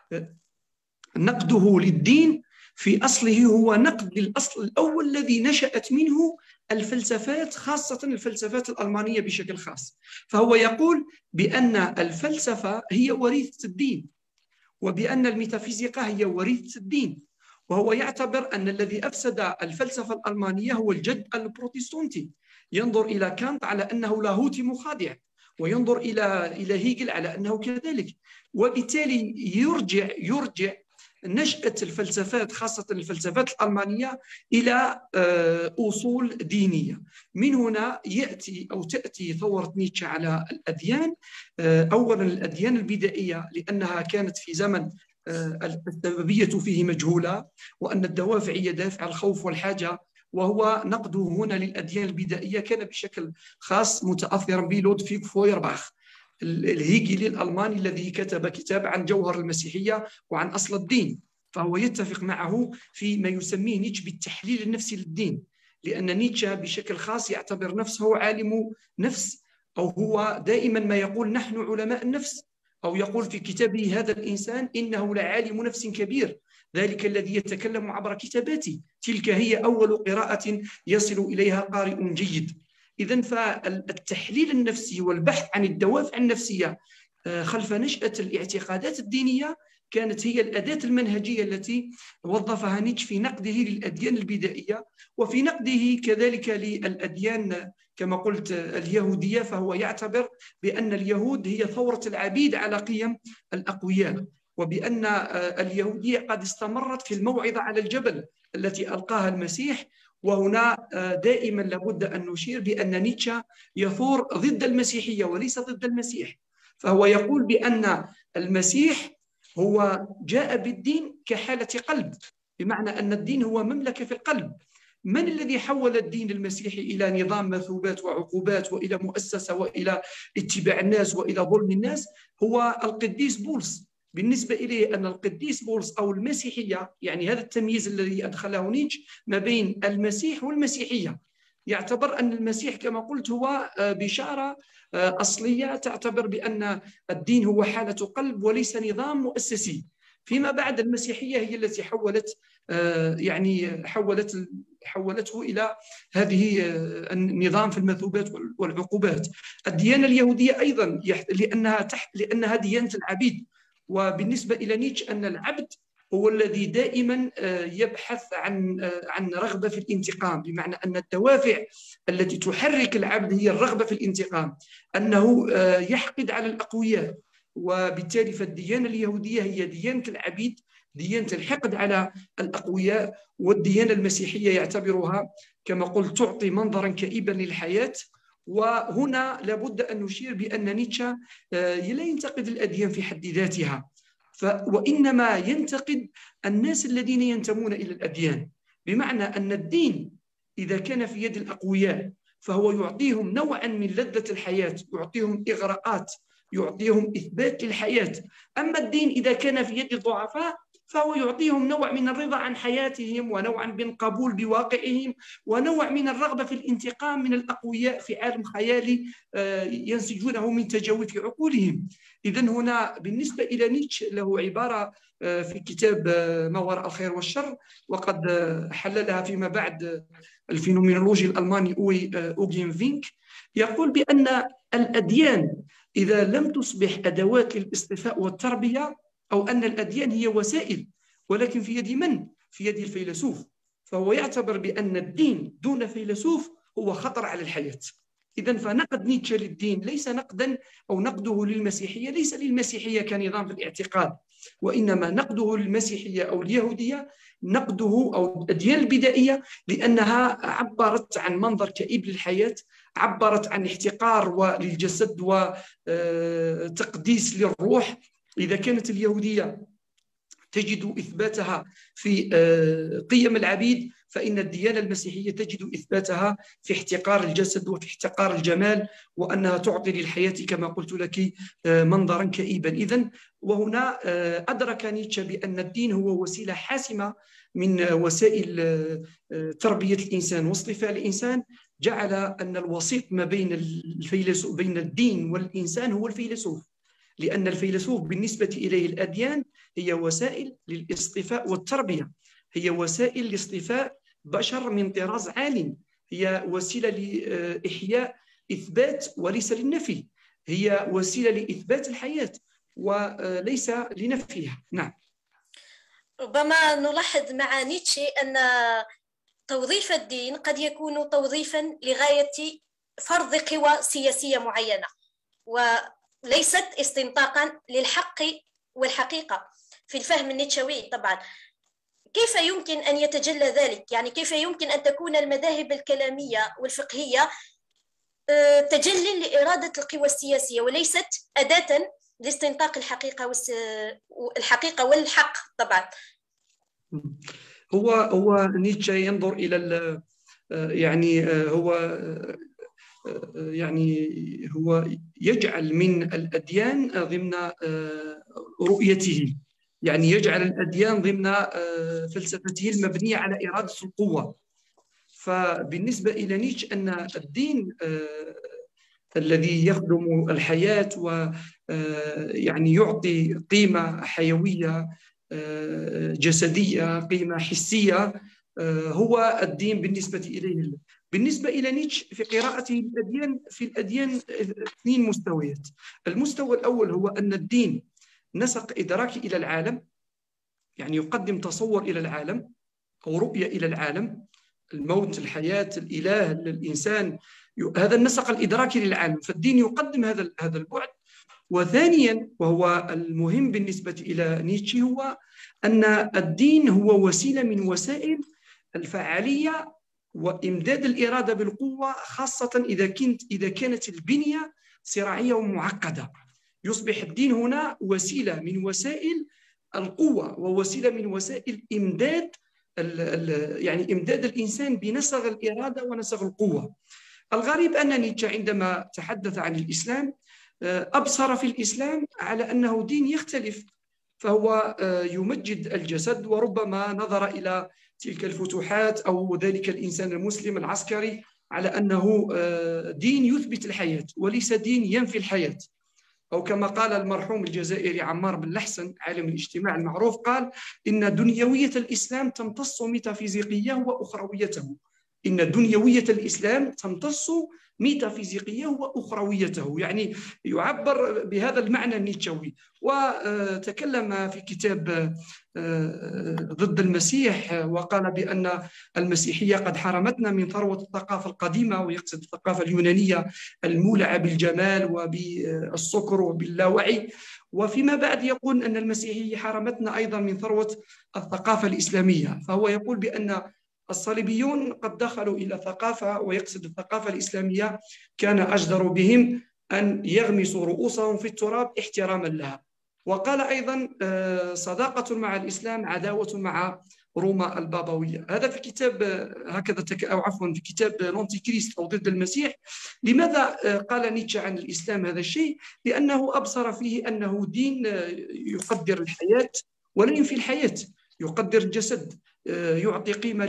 نقده للدين في أصله هو نقد للأصل الأول الذي نشأت منه الفلسفات، خاصة الفلسفات الألمانية بشكل خاص. فهو يقول بأن الفلسفة هي وريثة الدين، وبأن الميتافيزيقا هي وريث الدين، وهو يعتبر أن الذي أفسد الفلسفة الألمانية هو الجد البروتستانتي. ينظر إلى كانت على أنه لاهوتي مخادع، وينظر إلى إلى هيجل على أنه كذلك، وبالتالي يرجع يرجع نشأة الفلسفات خاصة الفلسفات الألمانية إلى أصول دينية. من هنا يأتي أو تأتي ثورة نيتشه على الأديان. أولا الأديان البدائية، لأنها كانت في زمن السببية فيه مجهولة، وأن الدوافع هي دافع الخوف والحاجة، وهو نقده هنا للأديان البدائية كان بشكل خاص متأثرا بلودفيغ فويرباخ الهيجلي الألماني الذي كتب كتاب عن جوهر المسيحية وعن أصل الدين. فهو يتفق معه في ما يسميه نيتشه بالتحليل النفسي للدين، لأن نيتشه بشكل خاص يعتبر نفسه عالم نفس، أو هو دائما ما يقول نحن علماء النفس، أو يقول في كتابه هذا الإنسان إنه لعالم نفس كبير، ذلك الذي يتكلم عبر كتاباته، تلك هي أول قراءة يصل إليها قارئ جيد. إذن فالتحليل النفسي والبحث عن الدوافع النفسية خلف نشأة الاعتقادات الدينية كانت هي الأداة المنهجية التي وظفها نيتشه في نقده للأديان البدائية، وفي نقده كذلك للأديان كما قلت اليهودية. فهو يعتبر بأن اليهود هي ثورة العبيد على قيم الأقوياء، وبأن اليهودية قد استمرت في الموعظة على الجبل التي ألقاها المسيح. وهنا دائما لابد أن نشير بأن نيتشه يثور ضد المسيحية وليس ضد المسيح. فهو يقول بأن المسيح هو جاء بالدين كحالة قلب، بمعنى أن الدين هو مملكة في القلب. من الذي حول الدين المسيحي إلى نظام مثوبات وعقوبات وإلى مؤسسة وإلى اتباع الناس وإلى ظلم الناس؟ هو القديس بولس. بالنسبة إليه أن القديس بولس أو المسيحية، يعني هذا التمييز الذي أدخله نيتشه ما بين المسيح والمسيحية، يعتبر أن المسيح كما قلت هو بشارة أصلية تعتبر بأن الدين هو حالة قلب وليس نظام مؤسسي. فيما بعد المسيحية هي التي حولت يعني حولت حولته إلى هذه النظام في المثوبات والعقوبات. الديانة اليهودية أيضا لأنها تحت لأنها ديانة العبيد، وبالنسبة إلى نيتشه أن العبد هو الذي دائما يبحث عن عن رغبة في الانتقام، بمعنى أن الدوافع التي تحرك العبد هي الرغبة في الانتقام، أنه يحقد على الأقوياء. وبالتالي فالديانة اليهودية هي ديانة العبيد، ديانة الحقد على الأقوياء. والديانة المسيحية يعتبرها كما قلت تعطي منظرا كئيبا للحياة. وهنا لابد أن نشير بأن نيتشه لا ينتقد الأديان في حد ذاتها، وإنما ينتقد الناس الذين ينتمون إلى الأديان، بمعنى أن الدين إذا كان في يد الأقوياء فهو يعطيهم نوعا من لذة الحياة، يعطيهم إغراءات، يعطيهم إثبات للحياة. أما الدين إذا كان في يد الضعفاء فهو يعطيهم نوع من الرضا عن حياتهم، ونوع من القبول بواقعهم، ونوع من الرغبة في الانتقام من الأقوياء في عالم خيالي ينسجونه من تجاوف عقولهم. إذن هنا بالنسبة إلى نيتشه له عبارة في كتاب ما وراء الخير والشر، وقد حللها فيما بعد الفينومينولوجي الألماني أوغين فينك، يقول بأن الأديان إذا لم تصبح أدوات للاصطفاء والتربية، أو أن الأديان هي وسائل، ولكن في يد من؟ في يد الفيلسوف. فهو يعتبر بأن الدين دون فيلسوف هو خطر على الحياة. إذن فنقد نيتشه للدين ليس نقدا أو نقده للمسيحية ليس للمسيحية كنظام في الاعتقاد، وإنما نقده للمسيحية أو اليهودية، نقده أو الأديان البدائية لأنها عبرت عن منظر كئيب للحياة، عبرت عن احتقار للجسد وتقديس للروح. إذا كانت اليهودية تجد إثباتها في قيم العبيد، فإن الديانة المسيحية تجد إثباتها في احتقار الجسد وفي احتقار الجمال، وأنها تعطي للحياة كما قلت لك منظرا كئيبا. إذن وهنا أدرك نيتشه بأن الدين هو وسيلة حاسمة من وسائل تربية الإنسان واصطفاء الإنسان. جعل أن الوسيط ما بين الفيلسوف بين الدين والإنسان هو الفيلسوف، لأن الفيلسوف بالنسبة إليه الأديان هي وسائل للاصطفاء والتربية، هي وسائل لاصطفاء بشر من طراز عال، هي وسيلة لإحياء إثبات وليس للنفي، هي وسيلة لإثبات الحياة. وليس لنفيها. نعم. ربما نلاحظ مع نيتشه أن توظيف الدين قد يكون توظيفا لغاية فرض قوى سياسية معينة، وليست استنطاقا للحق والحقيقة في الفهم النيتشوي. طبعا كيف يمكن أن يتجلى ذلك؟ يعني كيف يمكن أن تكون المذاهب الكلامية والفقهية تجلي لإرادة القوى السياسية وليست أداة لاستنطاق الحقيقة والحقيقة والحق؟ طبعا هو هو نيتشه ينظر إلى يعني هو يعني هو يجعل من الأديان ضمن رؤيته، يعني يجعل الأديان ضمن فلسفته المبنية على إرادة القوة. فبالنسبة إلى نيتشه أن الدين الذي يخدم الحياة ويعني يعطي قيمة حيوية جسدية، قيمة حسية، هو الدين بالنسبة إليه. بالنسبة إلى نيتشه في قراءته الأديان، في الأديان اثنين مستويات. المستوى الأول هو أن الدين نسق إدراكي إلى العالم، يعني يقدم تصور إلى العالم أو رؤية إلى العالم، الموت، الحياة، الإله، الإنسان، هذا النسق الإدراكي للعالم، فالدين يقدم هذا هذا البعد. وثانيا وهو المهم بالنسبة إلى نيتشه هو أن الدين هو وسيلة من وسائل الفعالية وإمداد الإرادة بالقوة، خاصة إذا كنت إذا كانت البنية صراعية ومعقدة. يصبح الدين هنا وسيلة من وسائل القوة ووسيلة من وسائل إمداد يعني إمداد الإنسان بنسغ الإرادة ونسغ القوة. الغريب أن نيتشه عندما تحدث عن الإسلام أبصر في الإسلام على أنه دين يختلف، فهو يمجد الجسد، وربما نظر إلى تلك الفتوحات أو ذلك الإنسان المسلم العسكري على أنه دين يثبت الحياة وليس دين ينفي الحياة. أو كما قال المرحوم الجزائري عمار بن لحسن عالم الاجتماع المعروف، قال إن دنيوية الإسلام تمتص ميتافيزيقيته وأخرويته. إن دنيوية الإسلام تمتص ميتافيزيقية وأخرويته، يعني يعبر بهذا المعنى النيتشوي. وتكلم في كتاب ضد المسيح وقال بأن المسيحية قد حرمتنا من ثروة الثقافة القديمة، ويقصد الثقافة اليونانية المولعة بالجمال وبالسكر وباللاوعي. وفيما بعد يقول أن المسيحية حرمتنا أيضا من ثروة الثقافة الإسلامية. فهو يقول بأن الصليبيون قد دخلوا إلى ثقافة، ويقصد الثقافة الإسلامية، كان أجدر بهم أن يغمسوا رؤوسهم في التراب احتراما لها. وقال أيضا صداقة مع الإسلام عداوة مع روما البابوية. هذا في كتاب هكذا أو عفوا في كتاب لونتي كريست أو ضد المسيح. لماذا قال نيتشه عن الإسلام هذا الشيء؟ لأنه أبصر فيه أنه دين يقدر الحياة ولا ينفي الحياة، يقدر الجسد، يعطي قيمة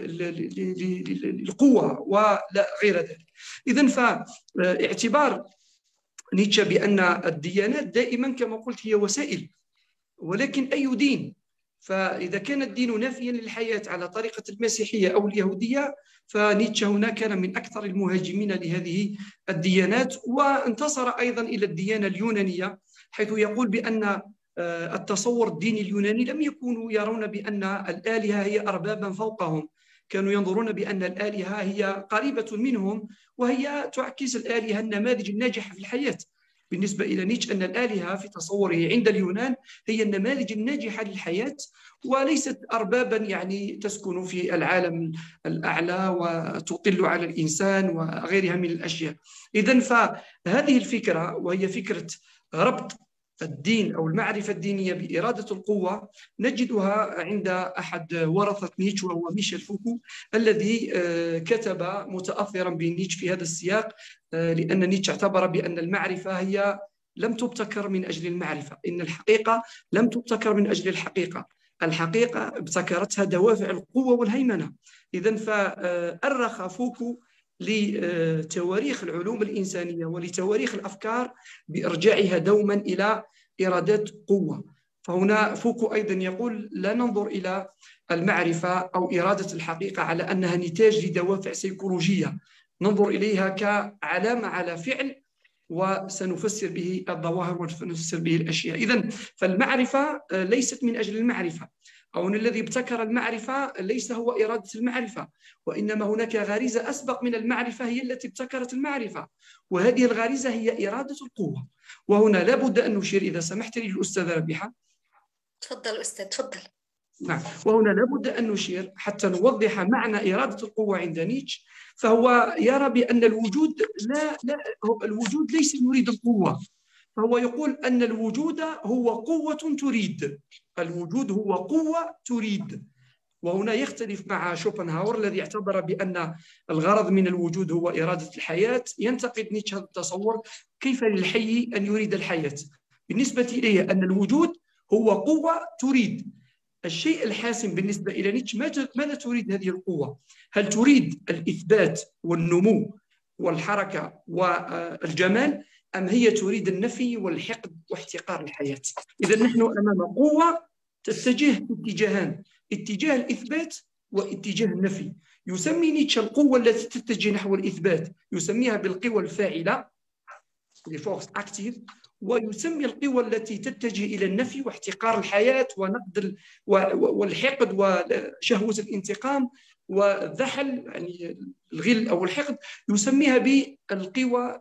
للقوة ولا غير ذلك. إذن فاعتبار نيتشه بأن الديانات دائما كما قلت هي وسائل، ولكن أي دين؟ فإذا كان الدين نافيا للحياة على طريقة المسيحية أو اليهودية، فنيتشه هنا كان من أكثر المهاجمين لهذه الديانات. وانتصر أيضا إلى الديانة اليونانية، حيث يقول بأن التصور الديني اليوناني لم يكونوا يرون بأن الآلهة هي أربابا فوقهم، كانوا ينظرون بأن الآلهة هي قريبة منهم، وهي تعكس الآلهة النماذج الناجحة في الحياة. بالنسبة إلى نيتشه أن الآلهة في تصوره عند اليونان هي النماذج الناجحة للحياة، وليست أربابا يعني تسكن في العالم الأعلى وتطل على الإنسان وغيرها من الأشياء. إذن فهذه الفكرة، وهي فكرة ربط الدين أو المعرفة الدينية بإرادة القوة، نجدها عند أحد ورثة نيتشه وهو ميشيل فوكو، الذي كتب متأثرا بنيتشه في هذا السياق، لأن نيتشه اعتبر بأن المعرفة هي لم تبتكر من أجل المعرفة، إن الحقيقة لم تبتكر من أجل الحقيقة، الحقيقة ابتكرتها دوافع القوة والهيمنة. إذن فأرخ فوكو لتواريخ العلوم الإنسانية ولتواريخ الأفكار بإرجاعها دوما إلى إرادات قوة. فهنا فوكو أيضا يقول لا ننظر إلى المعرفة أو إرادة الحقيقة على أنها نتاج لدوافع سيكولوجية، ننظر إليها كعلامة على فعل وسنفسر به الظواهر ونفسر به الأشياء. إذن فالمعرفة ليست من أجل المعرفة، أو أن الذي ابتكر المعرفة ليس هو إرادة المعرفة، وإنما هناك غريزة أسبق من المعرفة هي التي ابتكرت المعرفة، وهذه الغريزة هي إرادة القوة. وهنا لابد أن نشير، إذا سمحت لي الأستاذة ربيحة. تفضل أستاذ، تفضل. نعم، وهنا لابد أن نشير حتى نوضح معنى إرادة القوة عند نيتشه. فهو يرى بأن الوجود لا, لا الوجود ليس يريد القوة، فهو يقول أن الوجود هو قوة تريد، الوجود هو قوة تريد. وهنا يختلف مع شوبنهاور الذي اعتبر بأن الغرض من الوجود هو إرادة الحياة. ينتقد نيتشه هذا التصور، كيف للحي أن يريد الحياة؟ بالنسبة إليه أن الوجود هو قوة تريد. الشيء الحاسم بالنسبة إلى نيتشه، ماذا تريد هذه القوة؟ هل تريد الإثبات والنمو والحركة والجمال، أم هي تريد النفي والحقد واحتقار الحياة؟ إذا نحن أمام قوة تتجه في اتجاهان، اتجاه الإثبات واتجاه النفي. يسمي نيتشه القوة التي تتجه نحو الإثبات يسميها بالقوة الفاعلة، الفورس أكتيف، ويسمي القوى التي تتجه إلى النفي واحتقار الحياة ونقد والحقد وشهوة الانتقام والذحل، يعني الغل أو الحقد، يسميها بالقوى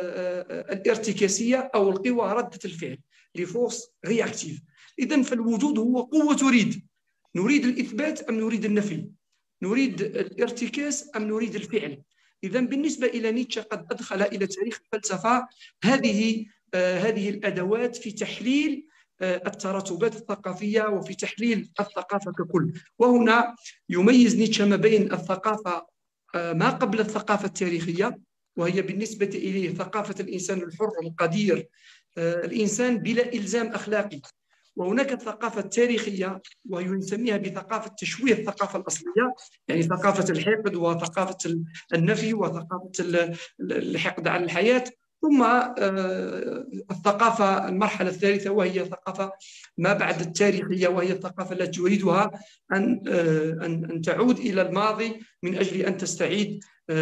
الارتكاسية أو القوى ردة الفعل، لفورس رياكتيف. إذن فالوجود هو قوة تريد، نريد الإثبات أم نريد النفي، نريد الارتكاس أم نريد الفعل. إذن بالنسبة إلى نيتشه قد أدخل إلى تاريخ الفلسفة هذه هذه الأدوات في تحليل التراتبات الثقافية وفي تحليل الثقافة ككل. وهنا يميز نيتشه ما بين الثقافة ما قبل الثقافة التاريخية، وهي بالنسبة إليه ثقافة الإنسان الحر القدير، الإنسان بلا إلزام أخلاقي، وهناك الثقافة التاريخية وهي نسميها بثقافة تشويه الثقافة الأصلية، يعني ثقافة الحقد وثقافة النفي وثقافة الحقد على الحياة. ثم الثقافة المرحلة الثالثة وهي ثقافة ما بعد التاريخية، وهي الثقافة التي تريدها أن أن تعود إلى الماضي من أجل أن تستعيد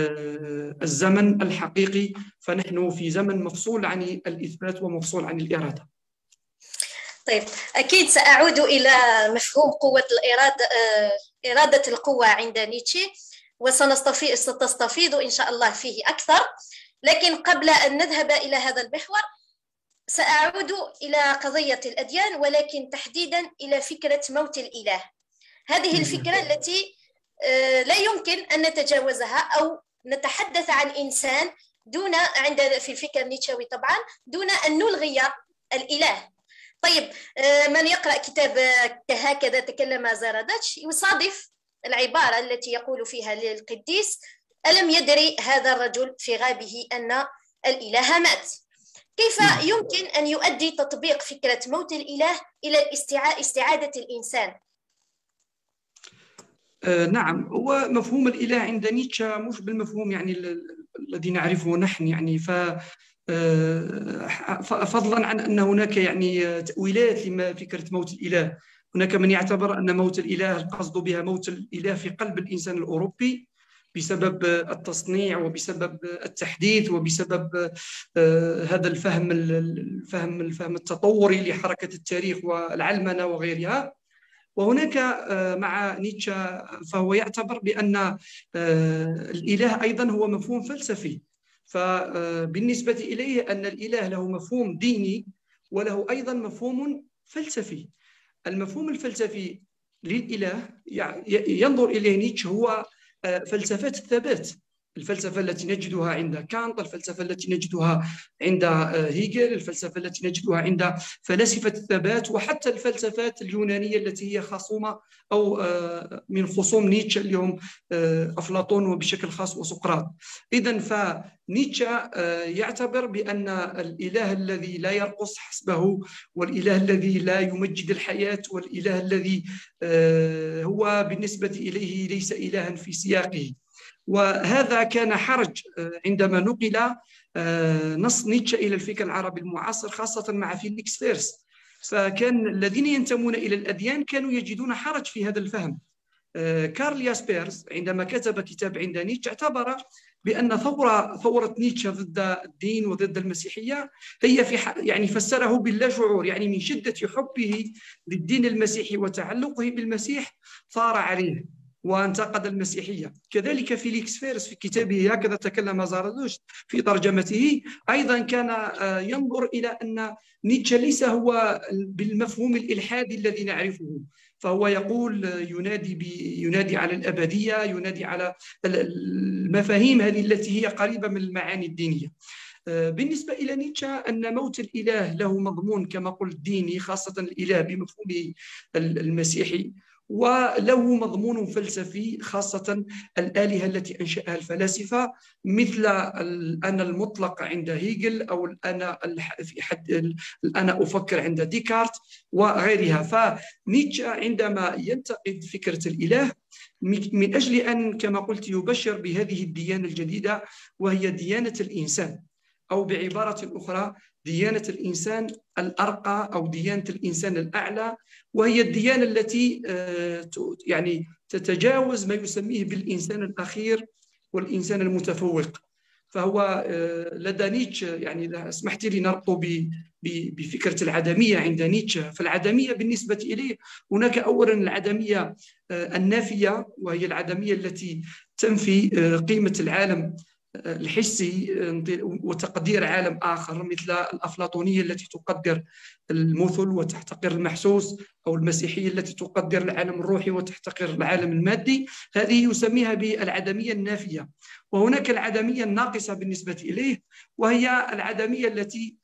الزمن الحقيقي. فنحن في زمن مفصول عن الإثبات ومفصول عن الإرادة. طيب، أكيد سأعود إلى مفهوم قوة الإرادة، إرادة القوة عند نيتشه، وستستفيض إن شاء الله فيه أكثر. لكن قبل أن نذهب إلى هذا المحور سأعود إلى قضية الأديان، ولكن تحديدا إلى فكرة موت الإله. هذه الفكرة التي لا يمكن أن نتجاوزها أو نتحدث عن إنسان دون، عند في الفكر النيتشوي طبعا، دون أن نلغي الإله. طيب، من يقرأ كتاب هكذا تكلم زراداتش يصادف العبارة التي يقول فيها للقديس: ألم يدري هذا الرجل في غابه أن الإله مات؟ كيف يمكن أن يؤدي تطبيق فكرة موت الإله إلى استعادة الإنسان؟ آه نعم، هو مفهوم الإله عند نيتشه مش بالمفهوم يعني الذي نعرفه نحن، يعني ف فضلا عن أن هناك يعني تأويلات لفكرة موت الإله. هناك من يعتبر أن موت الإله القصد بها موت الإله في قلب الإنسان الأوروبي بسبب التصنيع وبسبب التحديث وبسبب هذا الفهم الفهم الفهم التطوري لحركة التاريخ والعلمنة وغيرها. وهناك مع نيتشه فهو يعتبر بأن الإله أيضا هو مفهوم فلسفي. فبالنسبة إليه أن الإله له مفهوم ديني وله أيضا مفهوم فلسفي. المفهوم الفلسفي للإله ينظر إليه نيتشه هو فلسفات الثبات، الفلسفة التي نجدها عند كانت، الفلسفة التي نجدها عند هيجل، الفلسفة التي نجدها عند فلاسفة الثبات، وحتى الفلسفات اليونانية التي هي خصومة أو من خصوم نيتشه اللي هم أفلاطون وبشكل خاص وسقراط. إذن فنيتشه يعتبر بأن الإله الذي لا يرقص حسبه، والإله الذي لا يمجد الحياة، والإله الذي هو بالنسبة إليه ليس إلها في سياقه. وهذا كان حرج عندما نقل نص نيتشه إلى الفكر العربي المعاصر، خاصة مع فيليكس فيرس. فكان الذين ينتمون إلى الأديان كانوا يجدون حرج في هذا الفهم. كارل ياسبيرز عندما كتب كتاب عند نيتشه اعتبر بأن ثورة ثورة نيتشه ضد الدين وضد المسيحية هي في يعني فسره باللا شعور، يعني من شدة حبه للدين المسيحي وتعلقه بالمسيح ثار عليه وانتقد المسيحية. كذلك فيليكس فيرس في كتابه هكذا تكلم زرادشت في ترجمته أيضا كان ينظر إلى أن نيتشه ليس هو بالمفهوم الإلحادي الذي نعرفه، فهو يقول ينادي ينادي على الأبدية، ينادي على المفاهيم هذه التي هي قريبة من المعاني الدينية. بالنسبة إلى نيتشه أن موت الإله له مضمون كما قلت ديني، خاصة الإله بمفهومه المسيحي، وله مضمون فلسفي خاصة الآلهة التي أنشأها الفلاسفة مثل الأنا المطلق عند هيجل أو الأنا في حد الأنا أفكر عند ديكارت وغيرها. فنيتشه عندما ينتقد فكرة الإله من أجل أن كما قلت يبشر بهذه الديانة الجديدة وهي ديانة الإنسان، أو بعبارة أخرى ديانة الإنسان الأرقى أو ديانة الإنسان الأعلى، وهي الديانة التي يعني تتجاوز ما يسميه بالإنسان الأخير والإنسان المتفوق. فهو لدى نيتشه يعني إذا اسمحت لي نربط بفكرة العدمية عند نيتشه، فالعدمية بالنسبة إليه هناك أولا العدمية النافية، وهي العدمية التي تنفي قيمة العالم الحسي وتقدير عالم آخر، مثل الأفلاطونية التي تقدر المثل وتحتقر المحسوس، أو المسيحية التي تقدر العالم الروحي وتحتقر العالم المادي. هذه يسميها بالعدمية النافية. وهناك العدمية الناقصة بالنسبة إليه، وهي العدمية التي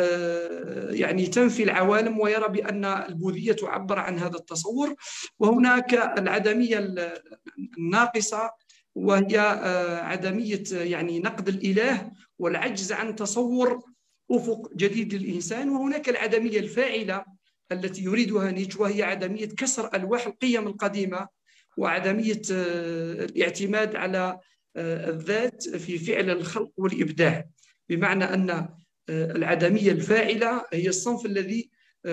يعني تنفي العوالم ويرى بأن البوذية تعبر عن هذا التصور. وهناك العدمية الناقصة وهي عدمية يعني نقد الإله والعجز عن تصور أفق جديد للإنسان. وهناك العدمية الفاعلة التي يريدها نيتشه، وهي عدمية كسر ألواح القيم القديمة وعدمية الاعتماد على الذات في فعل الخلق والإبداع، بمعنى أن العدمية الفاعلة هي الصنف الذي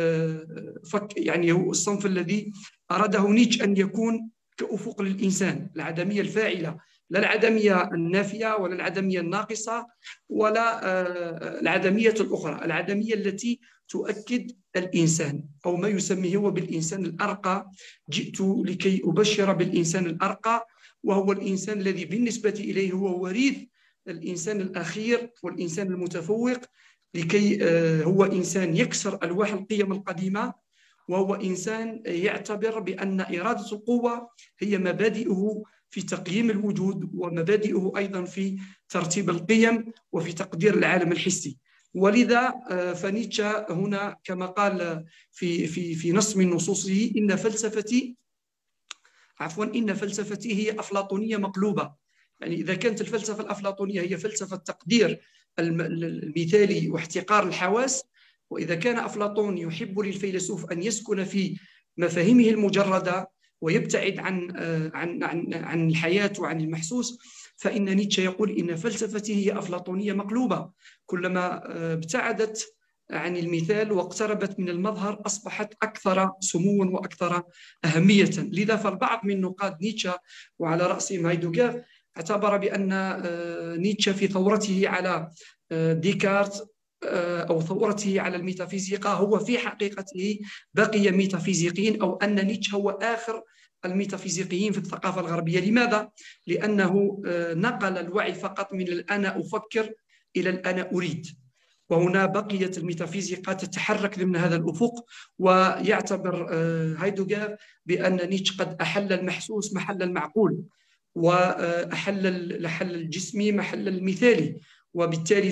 يعني هو الصنف الذي أراده نيتشه أن يكون كأفق للإنسان، العدمية الفاعلة، لا العدمية النافية ولا العدمية الناقصة ولا العدمية الأخرى، العدمية التي تؤكد الإنسان أو ما يسميه هو بالإنسان الأرقى. جئت لكي أبشر بالإنسان الأرقى، وهو الإنسان الذي بالنسبة إليه هو وريث الإنسان الأخير والإنسان المتفوق، لكي هو إنسان يكسر ألواح القيم القديمة، وهو إنسان يعتبر بأن إرادة القوة هي مبادئه في تقييم الوجود، ومبادئه أيضا في ترتيب القيم وفي تقدير العالم الحسي. ولذا فنيتشه هنا كما قال في في في نص من نصوصه إن فلسفتي عفوا إن فلسفتي هي أفلاطونية مقلوبة. يعني إذا كانت الفلسفة الأفلاطونية هي فلسفة تقدير المثالي واحتقار الحواس، وإذا كان أفلاطون يحب للفيلسوف أن يسكن في مفاهيمه المجردة ويبتعد عن عن عن عن الحياة وعن المحسوس، فإن نيتشه يقول إن فلسفتي هي أفلاطونية مقلوبة. كلما ابتعدت عن المثال واقتربت من المظهر أصبحت أكثر سموا وأكثر أهمية. لذا فالبعض من نقاد نيتشه وعلى رأسهم هايدغر اعتبر بأن نيتشه في ثورته على ديكارت أو ثورته على الميتافيزيقا هو في حقيقته بقي ميتافيزيقيا، أو أن نيتشه هو آخر الميتافيزيقيين في الثقافة الغربية. لماذا؟ لأنه نقل الوعي فقط من الأنا أفكر إلى الأنا أريد، وهنا بقيت الميتافيزيقا تتحرك ضمن هذا الأفق. ويعتبر هايدغر بأن نيتشه قد أحل المحسوس محل المعقول، وأحل الحل الجسمي محل المثالي. وبالتالي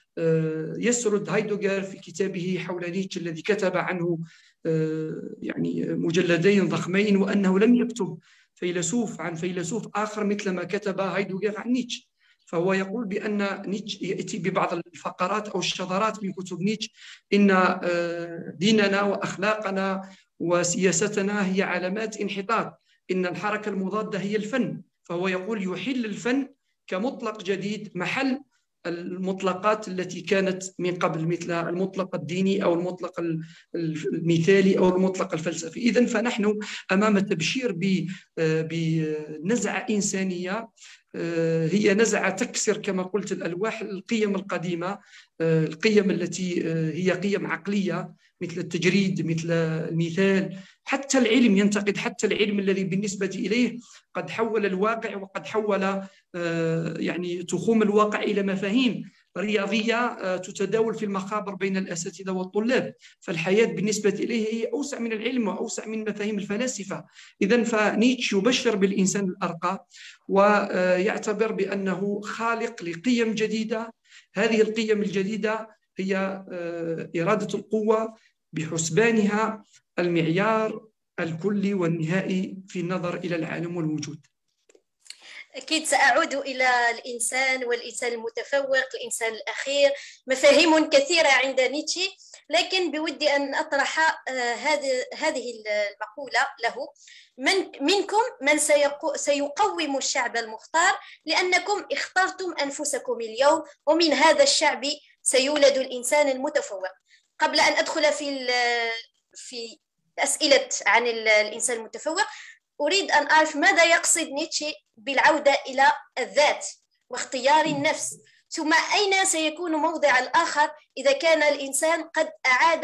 فيسرد هايدغر في كتابه حول نيتشه الذي كتب عنه يعني مجلدين ضخمين، وأنه لم يكتب فيلسوف عن فيلسوف آخر مثل ما كتب هايدغر عن نيتشه. فهو يقول بأن نيتشه يأتي ببعض الفقرات أو الشذرات من كتب نيتشه: إن ديننا وأخلاقنا وسياستنا هي علامات انحطاط، إن الحركة المضادة هي الفن. فهو يقول يحل الفن كمطلق جديد محل المطلقات التي كانت من قبل، مثل المطلق الديني أو المطلق المثالي أو المطلق الفلسفي. إذن فنحن أمام تبشير بنزعة إنسانية هي نزعة تكسر كما قلت الألواح، القيم القديمة، القيم التي هي قيم عقلية مثل التجريد، مثل المثال. حتى العلم ينتقد، حتى العلم الذي بالنسبة إليه قد حول الواقع وقد حول يعني تخوم الواقع إلى مفاهيم رياضية تتداول في المخابر بين الأساتذة والطلاب. فالحياة بالنسبة إليه هي أوسع من العلم وأوسع من مفاهيم الفلاسفة. إذن فنيتشه يبشر بالإنسان الأرقى ويعتبر بأنه خالق لقيم جديدة. هذه القيم الجديدة هي إرادة القوة بحسبانها المعيار الكلي والنهائي في النظر إلى العالم والوجود. أكيد سأعود إلى الإنسان والإنسان المتفوق، الإنسان الأخير، مفاهيم كثيرة عند نيتشه، لكن بودي أن أطرح هذه هذه المقولة له: من منكم من سيقوم الشعب المختار لأنكم اخترتم أنفسكم اليوم، ومن هذا الشعب سيولد الإنسان المتفوق. قبل أن أدخل في في أسئلة عن الإنسان المتفوق، أريد أن أعرف ماذا يقصد نيتشه بالعودة إلى الذات واختيار النفس، ثم أين سيكون موضع الآخر إذا كان الإنسان قد أعاد،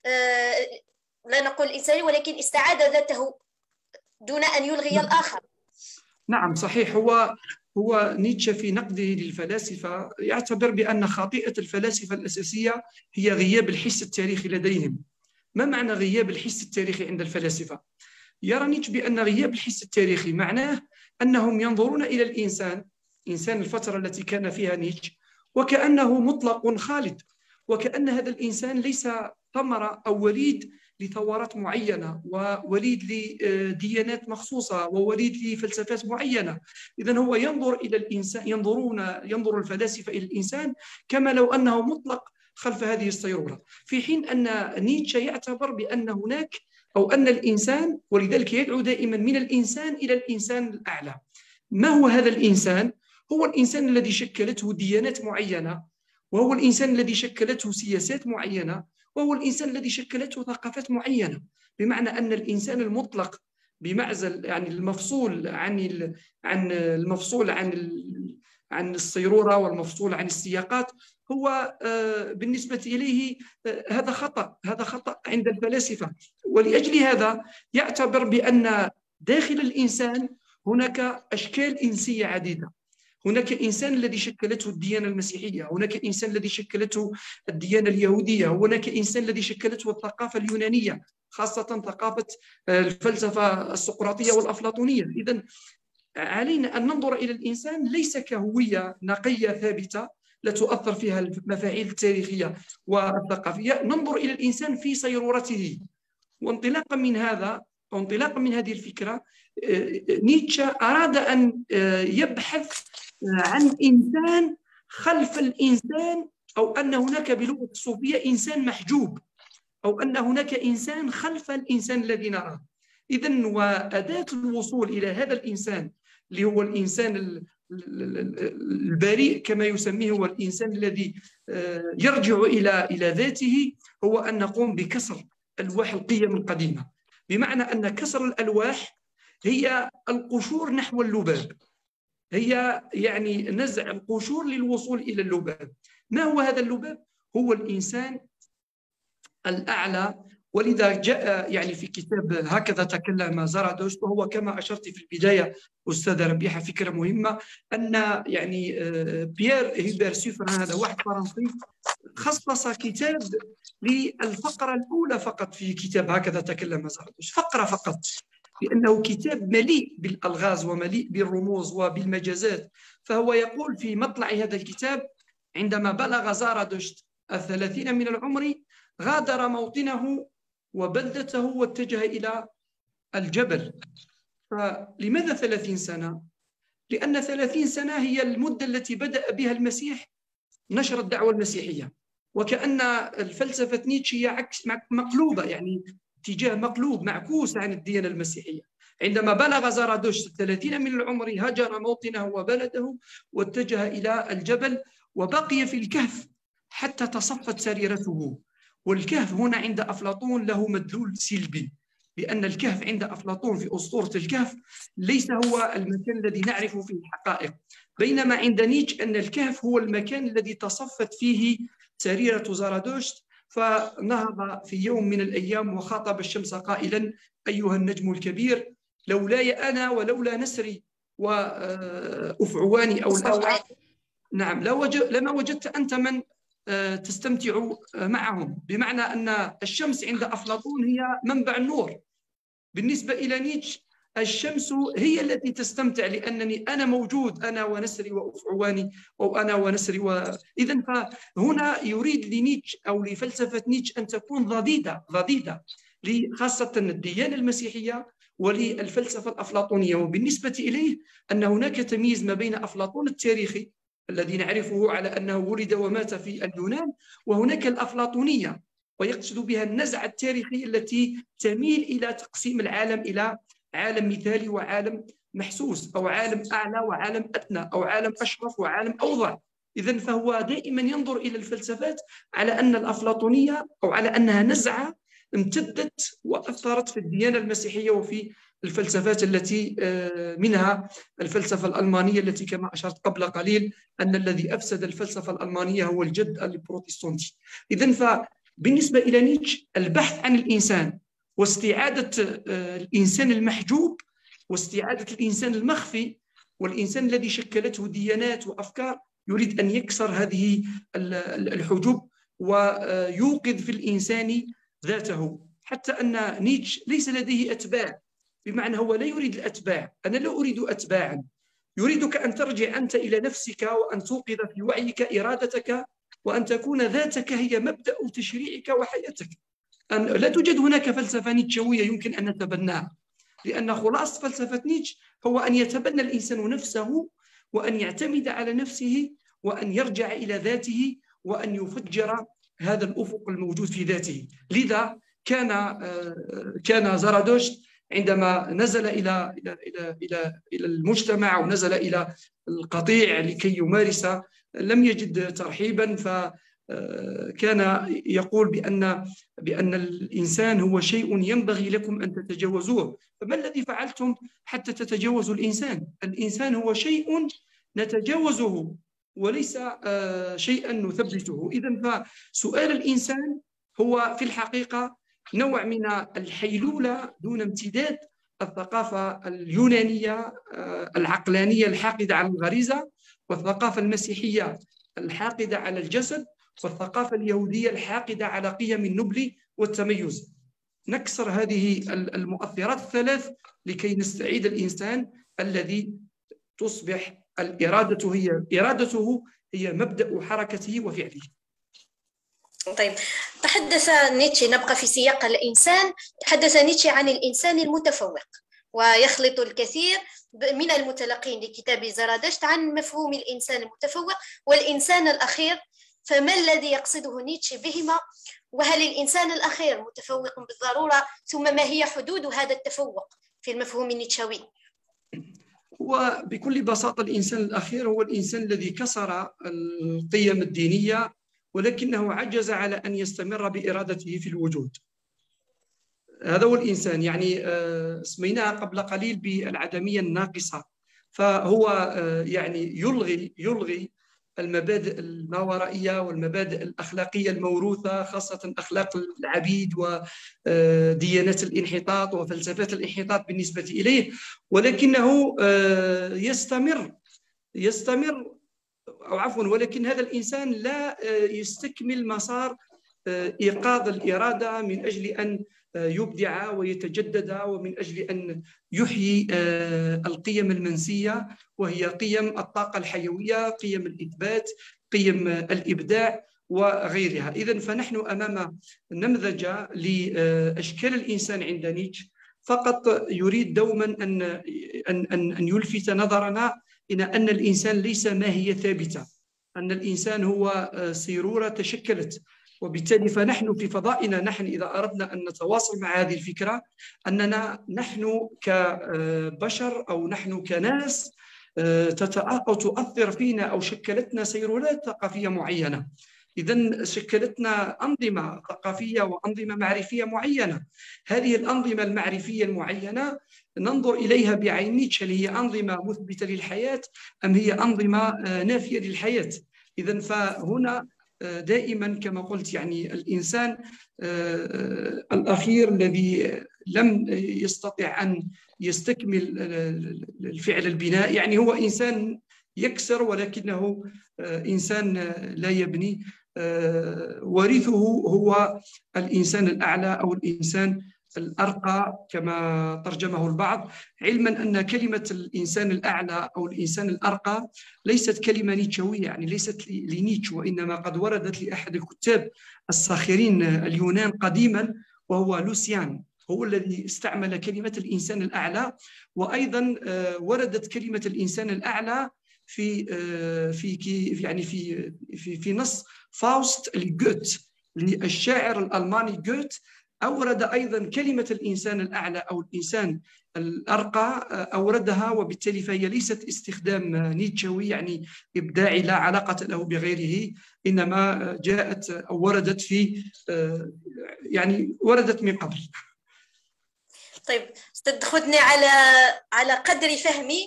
لا نقول الإنسان ولكن استعاد ذاته دون أن يلغي الآخر. نعم صحيح. هو هو نيتشه في نقده للفلاسفة يعتبر بأن خاطئة الفلاسفة الأساسية هي غياب الحس التاريخي لديهم. ما معنى غياب الحس التاريخي عند الفلاسفة؟ يرى نيتشه بأن غياب الحس التاريخي معناه أنهم ينظرون إلى الإنسان، إنسان الفترة التي كان فيها نيتشه، وكأنه مطلق خالد، وكأن هذا الإنسان ليس ثمرة أو وليد لثورات معينة، ووليد لديانات مخصوصة، ووليد لفلسفات معينة. إذن هو ينظر إلى الإنسان، ينظرون ينظر الفلاسفة إلى الإنسان كما لو أنه مطلق خلف هذه الصيرورة، في حين أن نيتشه يعتبر بأن هناك أو أن الإنسان، ولذلك يدعو دائما من الإنسان إلى الإنسان الأعلى. ما هو هذا الإنسان؟ هو الإنسان الذي شكلته ديانات معينة، وهو الإنسان الذي شكلته سياسات معينة، وهو الإنسان الذي شكلته ثقافات معينة. بمعنى أن الإنسان المطلق بمعزل، يعني المفصول عن عن المفصول عن عن الصيرورة والمفصول عن السياقات، هو بالنسبة إليه هذا خطأ، هذا خطأ عند الفلاسفة. ولأجل هذا يعتبر بأن داخل الإنسان هناك أشكال إنسية عديدة. هناك إنسان الذي شكلته الديانة المسيحية، هناك إنسان الذي شكلته الديانة اليهودية، هناك إنسان الذي شكلته الثقافة اليونانية، خاصة ثقافة الفلسفة السقراطية والأفلاطونية. إذن علينا أن ننظر إلى الإنسان ليس كهوية نقية ثابتة لا تؤثر فيها المفاعيل التاريخية والثقافية، ننظر إلى الإنسان في صيرورته. وانطلاقا من هذا أو انطلاقا من هذه الفكرة، نيتشه أراد أن يبحث عن إنسان خلف الإنسان، أو أن هناك بلغة الصوفية إنسان محجوب، أو أن هناك إنسان خلف الإنسان الذي نراه. إذن وأداة الوصول إلى هذا الإنسان اللي هو الإنسان البريء كما يسميه، هو الإنسان الذي يرجع إلى إلى ذاته، هو أن نقوم بكسر ألواح القيم القديمة. بمعنى أن كسر الألواح هي القشور نحو اللباب، هي يعني نزع القشور للوصول إلى اللباب. ما هو هذا اللباب؟ هو الإنسان الأعلى. ولذا جاء يعني في كتاب هكذا تكلم زرادشت، وهو كما أشرت في البداية أستاذة ربيحة فكرة مهمة، أن يعني بيير هيبر سوفر هذا واحد فرنسي خصص كتاب للفقرة الأولى فقط في كتاب هكذا تكلم زرادشت، فقرة فقط، لأنه كتاب مليء بالألغاز ومليء بالرموز وبالمجازات. فهو يقول في مطلع هذا الكتاب: عندما بلغ زرادشت الثلاثين من العمر غادر موطنه وبلدته واتجه إلى الجبل. فلماذا ثلاثين سنة؟ لأن ثلاثين سنة هي المدة التي بدأ بها المسيح نشر الدعوة المسيحية، وكأن الفلسفة نيتشه هي عكس مقلوبة، يعني اتجاه مقلوب معكوس عن الديانة المسيحية. عندما بلغ زرادشت الثلاثين من العمر هجر موطنه وبلده واتجه إلى الجبل، وبقي في الكهف حتى تصفت سريرته. والكهف هنا عند أفلاطون له مدلول سلبي، لأن الكهف عند أفلاطون في أسطورة الكهف ليس هو المكان الذي نعرف فيه الحقائق، بينما عند نيتشه أن الكهف هو المكان الذي تصفت فيه سريرة زرادشت، فنهض في يوم من الأيام وخاطب الشمس قائلا: أيها النجم الكبير، لولاي أنا ولولا نسري وأفعواني أو الأوعى، نعم لما وجدت أنت من تستمتع معهم. بمعنى أن الشمس عند أفلاطون هي منبع النور، بالنسبة إلى نيتشه الشمس هي التي تستمتع، لأنني أنا موجود، أنا ونسري وأفعواني، أو أنا ونسري و... إذن فهنا يريد لنيتشه أو لفلسفة نيتشه أن تكون ضديدة ضديدة خاصة الديانة المسيحية وللفلسفة الأفلاطونية. وبالنسبة إليه أن هناك تمييز ما بين أفلاطون التاريخي الذي نعرفه على أنه ولد ومات في اليونان، وهناك الأفلاطونية، ويقصد بها النزعة التاريخية التي تميل إلى تقسيم العالم إلى عالم مثالي وعالم محسوس، أو عالم أعلى وعالم أدنى، أو عالم أشرف وعالم أوضع. إذن فهو دائما ينظر إلى الفلسفات على أن الأفلاطونية أو على أنها نزعة امتدت وأثرت في الديانة المسيحية وفي الفلسفات التي منها الفلسفة الألمانية، التي كما أشرت قبل قليل أن الذي أفسد الفلسفة الألمانية هو الجد البروتستانتي. إذن فبالنسبة إلى نيتشه البحث عن الإنسان واستعادة الإنسان المحجوب واستعادة الإنسان المخفي والإنسان الذي شكلته ديانات وأفكار، يريد أن يكسر هذه الحجوب ويوقظ في الإنسان ذاته، حتى أن نيتشه ليس لديه أتباع، بمعنى هو لا يريد الأتباع. أنا لا أريد أتباعا، يريدك أن ترجع أنت إلى نفسك وأن توقظ في وعيك إرادتك، وأن تكون ذاتك هي مبدأ تشريعك وحياتك. أن لا توجد هناك فلسفة نيتشوية يمكن أن نتبناها، لأن خلاص فلسفة نيتشه هو أن يتبنى الإنسان نفسه، وأن يعتمد على نفسه، وأن يرجع إلى ذاته، وأن يفجر هذا الأفق الموجود في ذاته. لذا كان كان زرادشت عندما نزل إلى إلى إلى إلى إلى المجتمع ونزل إلى القطيع لكي يمارس، لم يجد ترحيبا، فكان يقول بأن بأن الإنسان هو شيء ينبغي لكم أن تتجاوزوه. فما الذي فعلتم حتى تتجاوزوا الإنسان؟ الإنسان هو شيء نتجاوزه وليس شيئا نثبته. إذن فسؤال الإنسان هو في الحقيقة نوع من الحيلولة دون امتداد الثقافة اليونانية العقلانية الحاقدة على الغريزة، والثقافة المسيحية الحاقدة على الجسد، والثقافة اليهودية الحاقدة على قيم النبل والتميز. نكسر هذه المؤثرات الثلاث لكي نستعيد الإنسان الذي تصبح الإرادة هي إرادته هي مبدأ حركته وفعله. طيب، تحدث نيتشه، نبقى في سياق الإنسان، تحدث نيتشه عن الإنسان المتفوق، ويخلط الكثير من المتلقين لكتاب زرادشت عن مفهوم الإنسان المتفوق والإنسان الأخير. فما الذي يقصده نيتشه بهما؟ وهل الإنسان الأخير متفوق بالضرورة؟ ثم ما هي حدود هذا التفوق في المفهوم النيتشوي؟ وبكل بساطة الإنسان الأخير هو الإنسان الذي كسر القيم الدينية ولكنه عجز على أن يستمر بإرادته في الوجود. هذا هو الإنسان، يعني سميناها قبل قليل بالعدمية الناقصة. فهو يعني يلغي يلغي المبادئ الماورائية والمبادئ الأخلاقية الموروثة، خاصة أخلاق العبيد وديانات الانحطاط وفلسفات الانحطاط بالنسبة إليه، ولكنه يستمر يستمر أو عفوا ولكن هذا الإنسان لا يستكمل مسار إيقاظ الإرادة من أجل أن يبدع ويتجدد، ومن أجل أن يحيي القيم المنسية، وهي قيم الطاقة الحيوية، قيم الإثبات، قيم الإبداع وغيرها. إذن فنحن أمام نمذجة لأشكال الإنسان عند نيتشه، فقط يريد دوما أن أن أن يلفت نظرنا إلى أن الإنسان ليس ماهية ثابتة، أن الإنسان هو صيرورة تشكلت، وبالتالي فنحن في فضائنا نحن إذا أردنا أن نتواصل مع هذه الفكرة أننا نحن كبشر أو نحن كناس أو تؤثر فينا أو شكلتنا سيرولات ثقافية معينة. إذن شكلتنا أنظمة ثقافية وأنظمة معرفية معينة. هذه الأنظمة المعرفية المعينة ننظر إليها بعين نيتشه، هل هي أنظمة مثبتة للحياة أم هي أنظمة نافية للحياة؟ إذن فهنا دائما كما قلت يعني الإنسان الأخير الذي لم يستطع أن يستكمل الفعل البناء، يعني هو إنسان يكسر ولكنه إنسان لا يبني. ورثه هو الإنسان الأعلى أو الإنسان الأرقى كما ترجمه البعض، علما أن كلمة الإنسان الأعلى أو الإنسان الأرقى ليست كلمة نيتشوية، يعني ليست لنيتشه، وإنما قد وردت لأحد الكتاب الساخرين اليونان قديما وهو لوسيان، هو الذي استعمل كلمة الإنسان الأعلى. وأيضا وردت كلمة الإنسان الأعلى في في يعني في في في نص فاوست لجوت للشاعر الألماني جوت، أورد أيضا كلمة الإنسان الأعلى أو الإنسان الأرقى، أوردها، وبالتالي فهي ليست استخدام نيتشوي يعني إبداعي لا علاقة له بغيره، إنما جاءت أو وردت في يعني وردت من قبل. طيب أستاذ خذني على على قدر فهمي،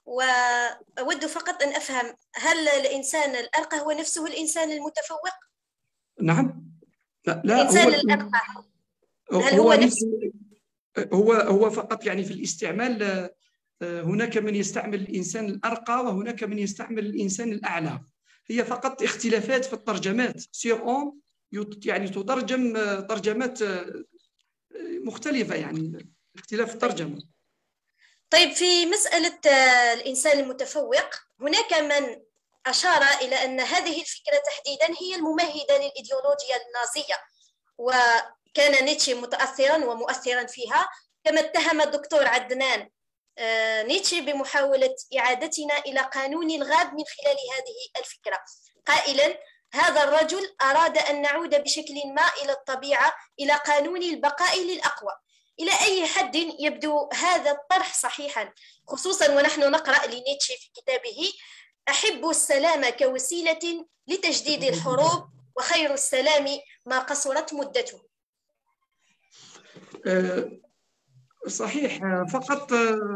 وأود فقط أن أفهم، هل الإنسان الأرقى هو نفسه الإنسان المتفوق؟ نعم. لا, لا الإنسان هو الأرقى هل هو هو نفسه؟ هو هو فقط يعني في الاستعمال هناك من يستعمل الإنسان الأرقى وهناك من يستعمل الإنسان الأعلى، هي فقط اختلافات في الترجمات. سير أون يعني تترجم ترجمات مختلفة، يعني اختلاف الترجمة. طيب في مسألة الإنسان المتفوق هناك من أشار إلى أن هذه الفكرة تحديدا هي الممهدة للإيديولوجيا النازية، وكان نيتشه متأثرا ومؤثرا فيها، كما اتهم الدكتور عدنان نيتشه بمحاولة إعادتنا إلى قانون الغاب من خلال هذه الفكرة، قائلا هذا الرجل أراد أن نعود بشكل ما إلى الطبيعة، إلى قانون البقاء للأقوى. إلى أي حد يبدو هذا الطرح صحيحا، خصوصا ونحن نقرأ لنيتشه في كتابه أحب السلام كوسيلة لتجديد الحروب وخير السلام ما قصرت مدته؟ صحيح، فقط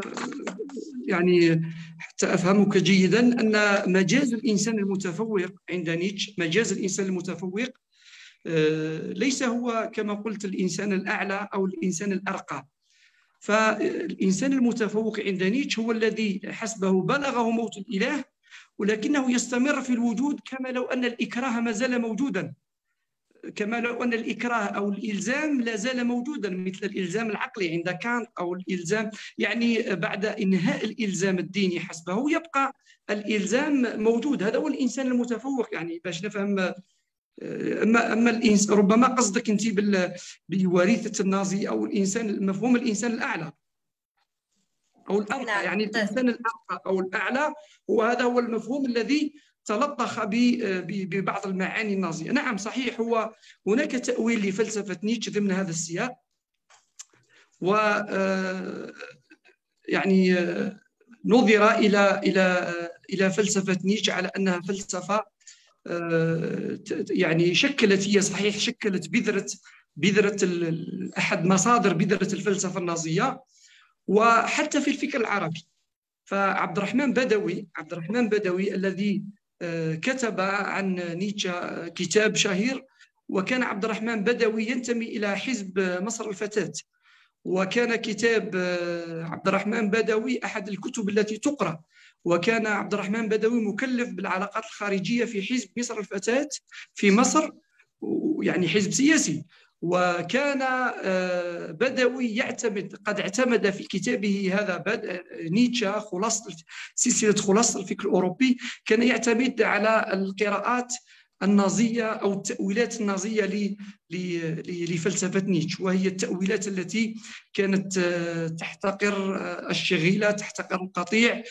يعني حتى أفهمك جيدا أن مجاز الإنسان المتفوق عند نيتشه، مجاز الإنسان المتفوق ليس هو كما قلت الإنسان الأعلى أو الإنسان الأرقى. فالإنسان المتفوق عند نيتشه هو الذي حسبه بلغه موت الإله ولكنه يستمر في الوجود، كما لو أن الإكراه ما زال موجودا، كما لو أن الإكراه أو الإلزام لا زال موجودا، مثل الإلزام العقلي عند كانت، أو الإلزام يعني بعد إنهاء الإلزام الديني حسبه يبقى الإلزام موجود. هذا هو الإنسان المتفوق، يعني باش نفهم. أما أما الإنسان ربما قصدك أنت بوريثة النازي أو الإنسان، مفهوم الإنسان الأعلى أو الأرقى. نعم. يعني الإنسان الأرقى أو الأعلى هو هذا هو المفهوم الذي تلطخ ببعض المعاني النازية. نعم صحيح، هو هناك تأويل لفلسفة نيتشه ضمن هذا السياق، و يعني نظر إلى إلى إلى فلسفة نيتشه على أنها فلسفة يعني شكلت، هي صحيح شكلت بذرة بذرة أحد مصادر بذرة الفلسفة النازية، وحتى في الفكر العربي. فعبد الرحمن بدوي عبد الرحمن بدوي الذي كتب عن نيتشه كتاب شهير، وكان عبد الرحمن بدوي ينتمي إلى حزب مصر الفتاة، وكان كتاب عبد الرحمن بدوي أحد الكتب التي تقرأ، وكان عبد الرحمن بدوي مكلف بالعلاقات الخارجية في حزب مصر الفتاة في مصر، يعني حزب سياسي. وكان بدوي يعتمد قد اعتمد في كتابه هذا نيتشه خلاصة سلسلة خلاصة الفكر الأوروبي، كان يعتمد على القراءات النازية أو التأويلات النازية لفلسفة نيتشه، وهي التأويلات التي كانت تحتقر الشغيلة، تحتقر القطيع،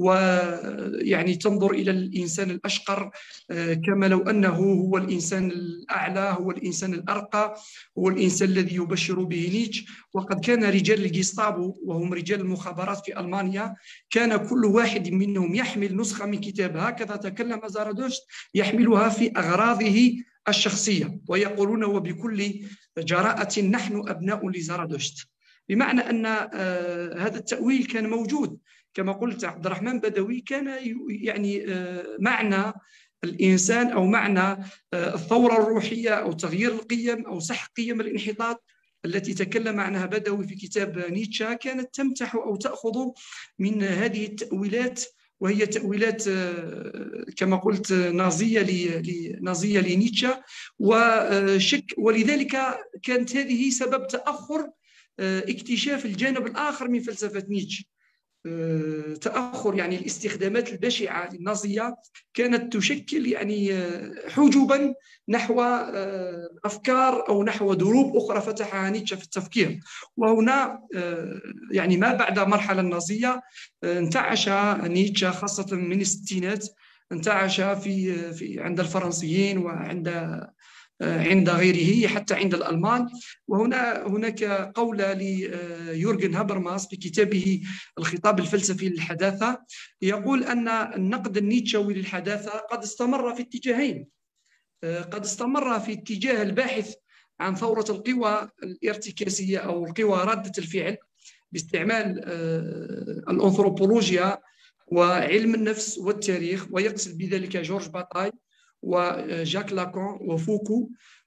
ويعني تنظر إلى الإنسان الأشقر كما لو أنه هو الإنسان الأعلى، هو الإنسان الأرقى، هو الإنسان الذي يبشر به نيتشه. وقد كان رجال الجيستابو وهم رجال المخابرات في ألمانيا، كان كل واحد منهم يحمل نسخة من كتاب هكذا تكلم زرادشت، يحملها في أغراضه الشخصية، ويقولون وبكل جراءة نحن أبناء لزرادشت، بمعنى أن هذا التأويل كان موجود. كما قلت عبد الرحمن بدوي كان يعني معنى الإنسان أو معنى الثورة الروحية أو تغيير القيم أو سحق قيم الانحطاط التي تكلم عنها بدوي في كتاب نيتشه، كانت تمتح أو تأخذ من هذه التأويلات، وهي تأويلات كما قلت نازية نازية لنيتشه وشك. ولذلك كانت هذه سبب تأخر اكتشاف الجانب الآخر من فلسفة نيتشه. تأخر يعني الاستخدامات البشعة للنازية كانت تشكل يعني حجبا نحو أفكار أو نحو دروب أخرى فتحها نيتشه في التفكير. وهنا يعني ما بعد مرحلة النازية انتعش نيتشه خاصة من الستينات، انتعش في في عند الفرنسيين وعند عند غيره حتى عند الألمان. وهنا هناك قولة ليورغن هابرماس في كتابه الخطاب الفلسفي للحداثة، يقول أن النقد النيتشوي للحداثة قد استمر في اتجاهين. قد استمر في اتجاه الباحث عن ثورة القوى الارتكاسية أو القوى رادة الفعل باستعمال الأنثروبولوجيا وعلم النفس والتاريخ، ويقصد بذلك جورج باتاي وجاك لاكون وفوكو.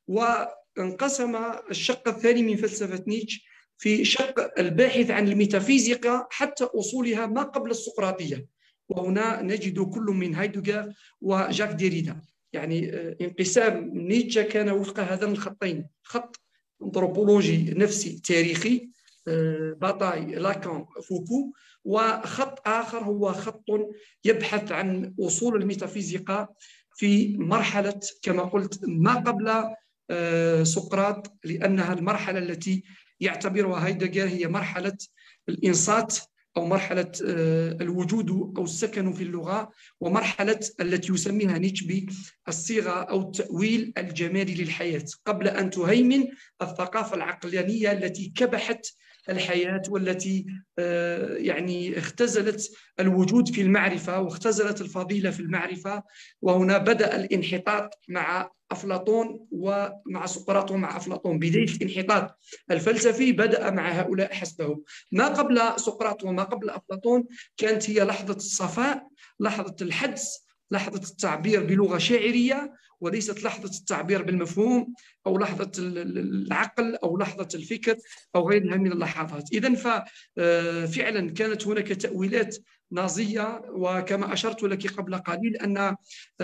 وانقسم الشق الثاني من فلسفة نيتشه في شق الباحث عن الميتافيزيقا حتى أصولها ما قبل السقراطية، وهنا نجد كل من هايدغر وجاك ديريدا. يعني انقسام نيتشه كان وفق هذين الخطين، خط أنثروبولوجي نفسي تاريخي باتاي لاكون فوكو، وخط آخر هو خط يبحث عن أصول الميتافيزيقا في مرحلة كما قلت ما قبل سقراط، لأنها المرحلة التي يعتبرها هايدغر هي مرحلة الإنصات أو مرحلة الوجود أو السكن في اللغة، ومرحلة التي يسميها نيتشه بالصيغة أو التأويل الجمالي للحياة، قبل أن تهيمن الثقافة العقلانية التي كبحت الحياة والتي يعني اختزلت الوجود في المعرفة واختزلت الفضيلة في المعرفة. وهنا بدأ الانحطاط مع أفلاطون ومع سقراط ومع أفلاطون. بداية الانحطاط الفلسفي بدأ مع هؤلاء حسبهم. ما قبل سقراط وما قبل أفلاطون كانت هي لحظة الصفاء، لحظة الحدس، لحظة التعبير بلغة شاعرية، وليست لحظة التعبير بالمفهوم أو لحظة العقل أو لحظة الفكر أو غيرها من اللحظات. إذن ففعلا كانت هناك تأويلات نازية، وكما أشرت لك قبل قليل أن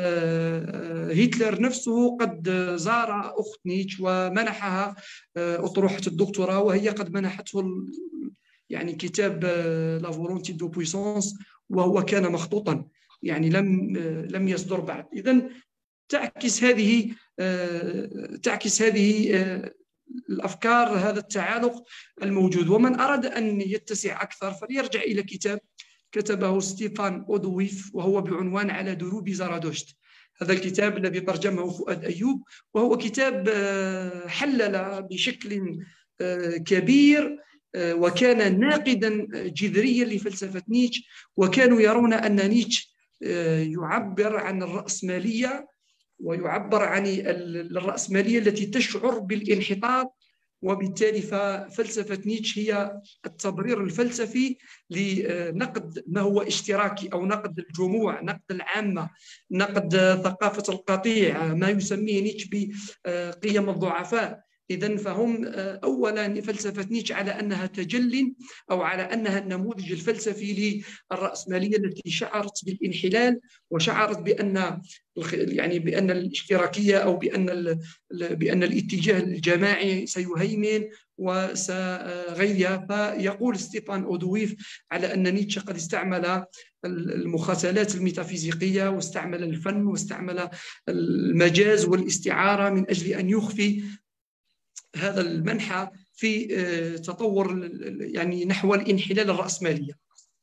هتلر نفسه قد زار أخت نيتشه ومنحها أطروحة الدكتوراه، وهي قد منحته يعني كتاب لا فولونتي دو بويسونس، وهو كان مخطوطا يعني لم لم يصدر بعد. إذن تعكس هذه تعكس هذه الأفكار، هذا التعالق الموجود. ومن أراد أن يتسع أكثر فليرجع إلى كتاب كتبه ستيفان أودويف وهو بعنوان على دروب زرادشت. هذا الكتاب الذي ترجمه فؤاد أيوب، وهو كتاب حلل بشكل كبير وكان ناقدا جذريا لفلسفة نيتشه. وكانوا يرون أن نيتشه يعبر عن الرأسمالية ويعبر عن الرأسمالية التي تشعر بالانحطاط، وبالتالي ففلسفة نيتشه هي التبرير الفلسفي لنقد ما هو اشتراكي أو نقد الجموع، نقد العامة، نقد ثقافة القطيع، ما يسميه نيتشه بقيم الضعفاء. إذن فهم أولا فلسفة نيتشه على أنها تجل أو على أنها النموذج الفلسفي للرأسمالية التي شعرت بالانحلال وشعرت بأن يعني بأن الاشتراكية أو بأن بأن الاتجاه الجماعي سيهيمن وسغيرها. فيقول ستيفان أودويف على أن نيتشه قد استعمل المخاتلات الميتافيزيقية واستعمل الفن واستعمل المجاز والاستعارة من أجل أن يخفي هذا المنحى في تطور يعني نحو الانحلال الرأسمالية.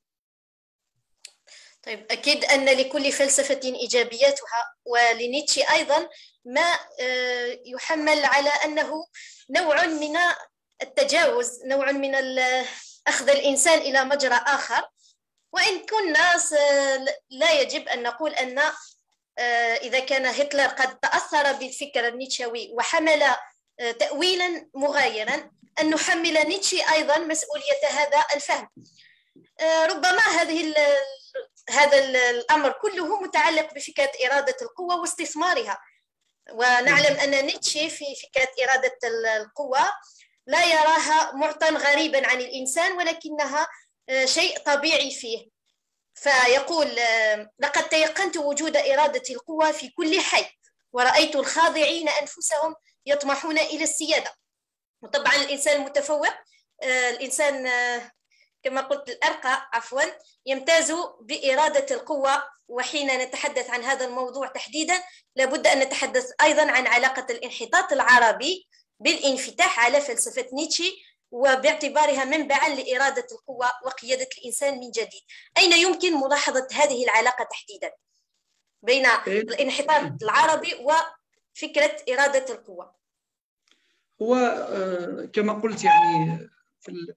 طيب أكيد أن لكل فلسفة إيجابياتها، ولنيتشه أيضا ما يحمل على أنه نوع من التجاوز، نوع من أخذ الإنسان إلى مجرى آخر. وإن كنا لا يجب أن نقول أن إذا كان هتلر قد تأثر بالفكر النيتشوي وحمل تأويلا مغايرا، أن نحمل نيتشه أيضا مسؤولية هذا الفهم. ربما هذه هذا الأمر كله متعلق بفكرة إرادة القوة واستثمارها، ونعلم أن نيتشه في فكرة إرادة القوة لا يراها معطى غريبا عن الإنسان، ولكنها شيء طبيعي فيه. فيقول: لقد تيقنت وجود إرادة القوة في كل حي، ورأيت الخاضعين أنفسهم يطمحون إلى السيادة. وطبعا الإنسان المتفوق، الإنسان كما قلت الأرقى عفوا، يمتاز بإرادة القوة. وحين نتحدث عن هذا الموضوع تحديدا لابد أن نتحدث أيضا عن علاقة الانحطاط العربي بالانفتاح على فلسفة نيتشه، وباعتبارها منبعا لإرادة القوة وقيادة الإنسان من جديد. أين يمكن ملاحظة هذه العلاقة تحديدا بين الانحطاط العربي وفكرة إرادة القوة؟ هو كما قلت يعني في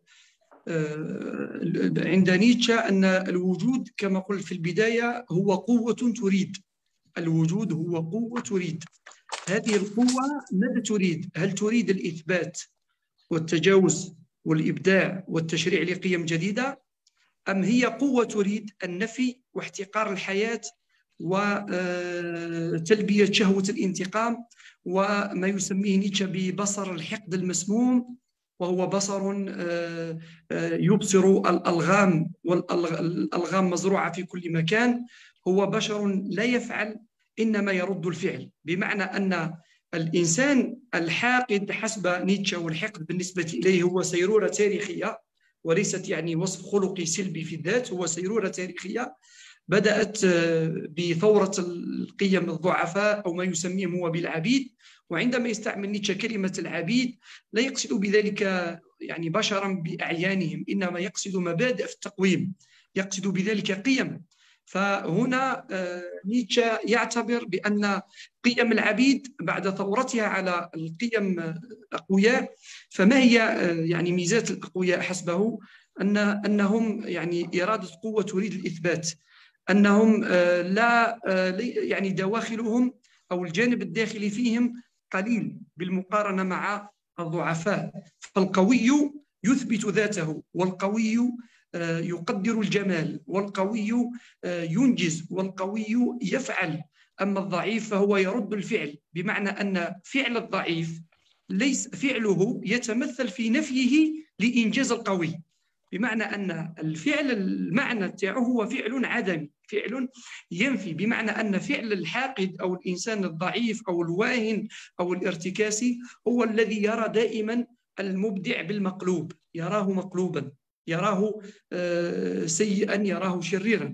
عند نيتشه أن الوجود كما قلت في البداية هو قوة تريد. الوجود هو قوة تريد. هذه القوة ماذا تريد؟ هل تريد الإثبات والتجاوز والإبداع والتشريع لقيم جديدة، أم هي قوة تريد النفي واحتقار الحياة وتلبية شهوة الانتقام وما يسميه نيتشه ببصر الحقد المسموم، وهو بصر يبصر الألغام والألغام مزروعة في كل مكان. هو بشر لا يفعل إنما يرد الفعل، بمعنى أن الإنسان الحاقد حسب نيتشه، والحقد بالنسبة إليه هو سيرورة تاريخية وليست يعني وصف خلقي سلبي في الذات، هو سيرورة تاريخية بدأت بثورة القيم الضعفاء أو ما يسميهم هو بالعبيد. وعندما يستعمل نيتشه كلمة العبيد لا يقصد بذلك يعني بشرا بأعيانهم، إنما يقصد مبادئ في التقويم، يقصد بذلك قيم. فهنا نيتشه يعتبر بأن قيم العبيد بعد ثورتها على القيم الأقوياء، فما هي يعني ميزات الأقوياء حسبه؟ أن أنهم يعني إرادة قوة تريد الإثبات، أنهم لا يعني دواخلهم أو الجانب الداخلي فيهم قليل بالمقارنة مع الضعفاء. فالقوي يثبت ذاته، والقوي يقدر الجمال، والقوي ينجز، والقوي يفعل. أما الضعيف فهو يرد الفعل، بمعنى أن فعل الضعيف ليس فعله يتمثل في نفيه لإنجاز القوي، بمعنى أن الفعل المعنى تاعه هو فعل عدمي، فعل ينفي، بمعنى أن فعل الحاقد أو الإنسان الضعيف أو الواهن أو الارتكاسي هو الذي يرى دائما المبدع بالمقلوب، يراه مقلوبا، يراه سيئا، يراه شريرا.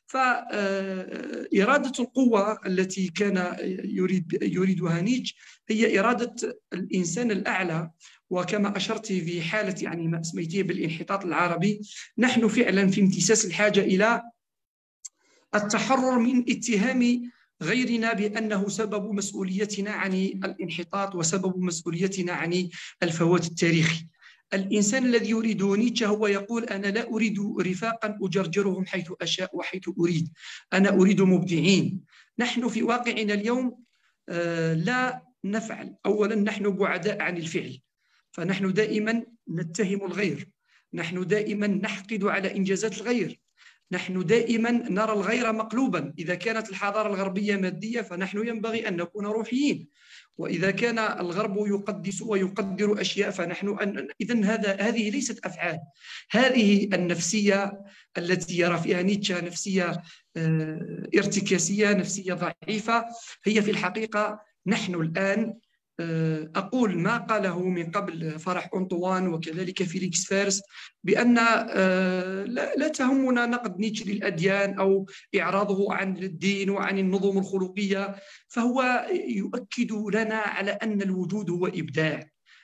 فإرادة القوة التي كان يريد يريدها نيتشه هي إرادة الإنسان الأعلى. وكما أشرت في حالة يعني ما اسميته بالانحطاط العربي، نحن فعلا في امتساس الحاجة إلى التحرر من اتهام غيرنا بأنه سبب مسؤوليتنا عن الانحطاط وسبب مسؤوليتنا عن الفوات التاريخي. الإنسان الذي يريد نيتشه هو يقول: أنا لا أريد رفاقا أجرجرهم حيث أشاء وحيث أريد، أنا أريد مبدعين. نحن في واقعنا اليوم لا نفعل. أولا نحن بعداء عن الفعل، فنحن دائما نتهم الغير، نحن دائما نحقد على إنجازات الغير، نحن دائما نرى الغير مقلوبا. إذا كانت الحضارة الغربية مادية فنحن ينبغي أن نكون روحيين، وإذا كان الغرب يقدس ويقدر أشياء فنحن أن... إذن هذا هذه ليست أفعال. هذه النفسية التي يرى فيها نيتشه نفسية ارتكاسية، نفسية ضعيفة، هي في الحقيقة نحن الآن أقول ما قاله من قبل فرح أنطوان وكذلك فيليكس فارس، بأن لا تهمنا نقد نيتشه للأديان أو إعراضه عن الدين وعن النظم الخلقية، فهو يؤكد لنا على أن الوجود هو إبداع،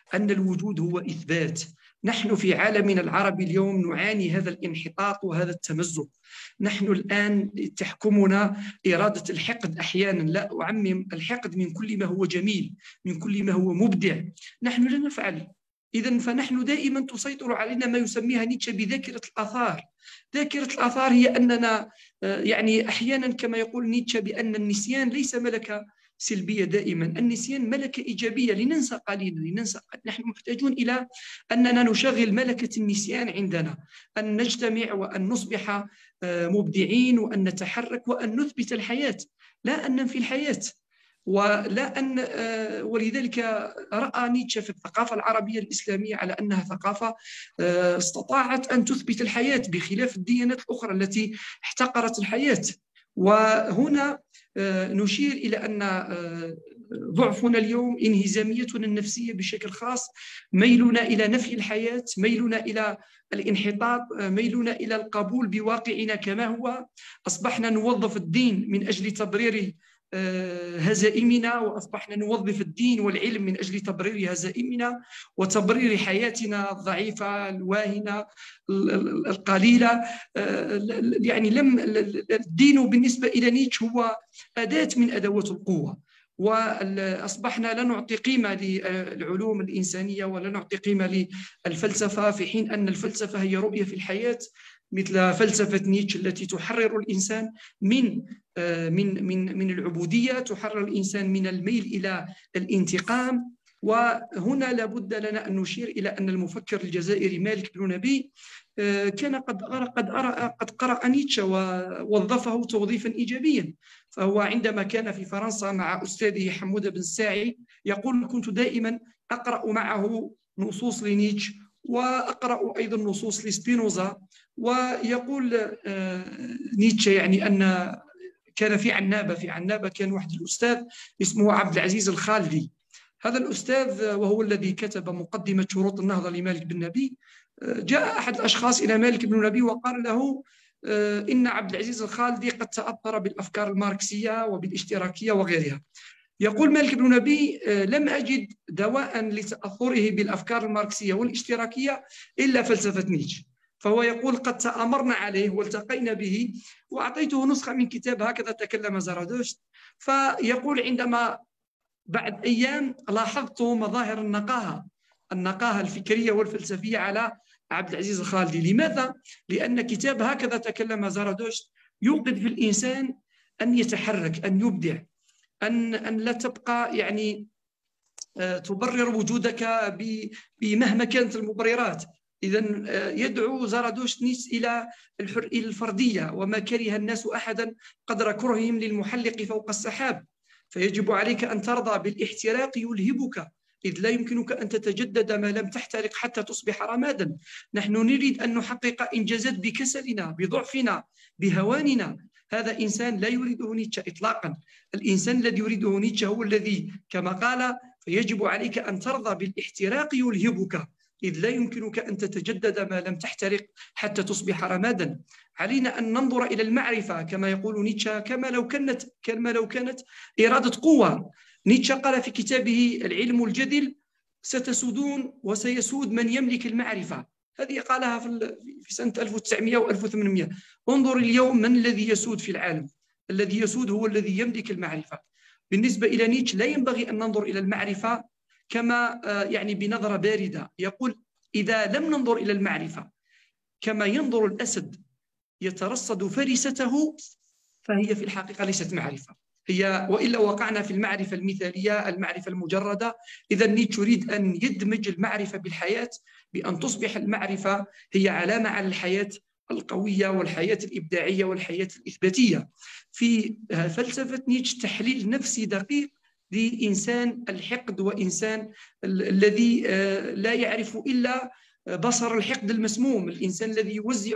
أن الوجود هو إثبات. نحن في عالمنا العربي اليوم نعاني هذا الانحطاط وهذا التمزق. نحن الآن تحكمنا إرادة الحقد أحيانا، لا أعمم، الحقد من كل ما هو جميل، من كل ما هو مبدع، نحن لا نفعل. إذن فنحن دائما تسيطر علينا ما يسميها نيتشه بذاكرة الآثار. ذاكرة الآثار هي أننا يعني أحيانا كما يقول نيتشه بأن النسيان ليس ملكة سلبية دائما، النسيان ملكة إيجابية، لننسى قليلا، لننسى. نحن محتاجون إلى أننا نشغل ملكة النسيان عندنا، أن نجتمع وأن نصبح مبدعين وأن نتحرك وأن نثبت الحياة، لا أن ننفي الحياة. ولا أن ولذلك رأى نيتشه في الثقافة العربية الإسلامية على أنها ثقافة استطاعت أن تثبت الحياة بخلاف الديانات الأخرى التي احتقرت الحياة. وهنا نشير إلى أن ضعفنا اليوم، انهزاميتنا النفسية بشكل خاص، ميلنا إلى نفي الحياة، ميلنا إلى الانحطاط، ميلنا إلى القبول بواقعنا كما هو. أصبحنا نوظف الدين من أجل تبرير هزائمنا، وأصبحنا نوظف الدين والعلم من أجل تبرير هزائمنا وتبرير حياتنا الضعيفة الواهنة القليلة. يعني لم الدين بالنسبة إلى نيتشه هو أداة من أدوات القوة، وأصبحنا لا نعطي قيمة للعلوم الإنسانية ولا نعطي قيمة للفلسفة، في حين أن الفلسفة هي رؤية في الحياة، مثل فلسفة نيتشه التي تحرر الإنسان من من من من العبودية، تحرر الإنسان من الميل إلى الانتقام. وهنا لابد لنا أن نشير إلى أن المفكر الجزائري مالك بن نبي كان قد قرأ قد قرأ قد قرأ نيتشه ووظفه توظيفا إيجابيا. فهو عندما كان في فرنسا مع أستاذه حمودة بن الساعي يقول: كنت دائما أقرأ معه نصوص لنيتشه وأقرأ أيضا نصوص لسبينوزا. ويقول نيتشه يعني أن كان في عنابة في عنابة كان واحد الأستاذ اسمه عبد العزيز الخالدي. هذا الأستاذ وهو الذي كتب مقدمة شروط النهضة لمالك بن نبي، جاء أحد الأشخاص إلى مالك بن نبي وقال له إن عبد العزيز الخالدي قد تأثر بالأفكار الماركسية وبالاشتراكية وغيرها. يقول مالك بن نبي: لم أجد دواء لتأثره بالأفكار الماركسية والاشتراكية إلا فلسفة نيتشه. فهو يقول: قد تآمرنا عليه والتقينا به وأعطيته نسخة من كتاب هكذا تكلم زرادشت. فيقول: عندما بعد أيام لاحظت مظاهر النقاهة النقاهة الفكرية والفلسفية على عبد العزيز الخالدي. لماذا؟ لأن كتاب هكذا تكلم زرادشت يوقظ في الإنسان أن يتحرك، أن يبدع، أن أن لا تبقى يعني تبرر وجودك بمهما كانت المبررات. إذن يدعو زرادشت إلى الفردية، وما كره الناس أحدا قدر كرههم للمحلق فوق السحاب، فيجب عليك أن ترضى بالاحتراق يلهبك، إذ لا يمكنك أن تتجدد ما لم تحترق حتى تصبح رمادا. نحن نريد أن نحقق إنجازات بكسلنا، بضعفنا، بهواننا. هذا إنسان لا يريده نيتشه إطلاقا. الإنسان الذي يريده نيتشه هو الذي كما قال: فيجب عليك أن ترضى بالاحتراق يلهبك، إذ لا يمكنك أن تتجدد ما لم تحترق حتى تصبح رمادا. علينا أن ننظر إلى المعرفة كما يقول نيتشه كما لو كانت كما لو كانت إرادة قوة. نيتشه قال في كتابه العلم الجدل: ستسودون وسيسود من يملك المعرفة. هذه قالها في سنة ألف وتسعمئة و ألف وثمانمئة. انظر اليوم من الذي يسود في العالم. الذي يسود هو الذي يملك المعرفة. بالنسبة إلى نيتشه لا ينبغي أن ننظر إلى المعرفة كما يعني بنظرة باردة. يقول: إذا لم ننظر إلى المعرفة كما ينظر الأسد يترصد فريسته فهي في الحقيقة ليست معرفة، هي وإلا وقعنا في المعرفة المثالية، المعرفة المجردة. إذا نيتشه يريد أن يدمج المعرفة بالحياة، بأن تصبح المعرفة هي علامة على الحياة القوية والحياة الإبداعية والحياة الإثباتية. في فلسفة نيتشه تحليل نفسي دقيق لإنسان الحقد، وإنسان الذي لا يعرف إلا بصر الحقد المسموم، الإنسان الذي يوزع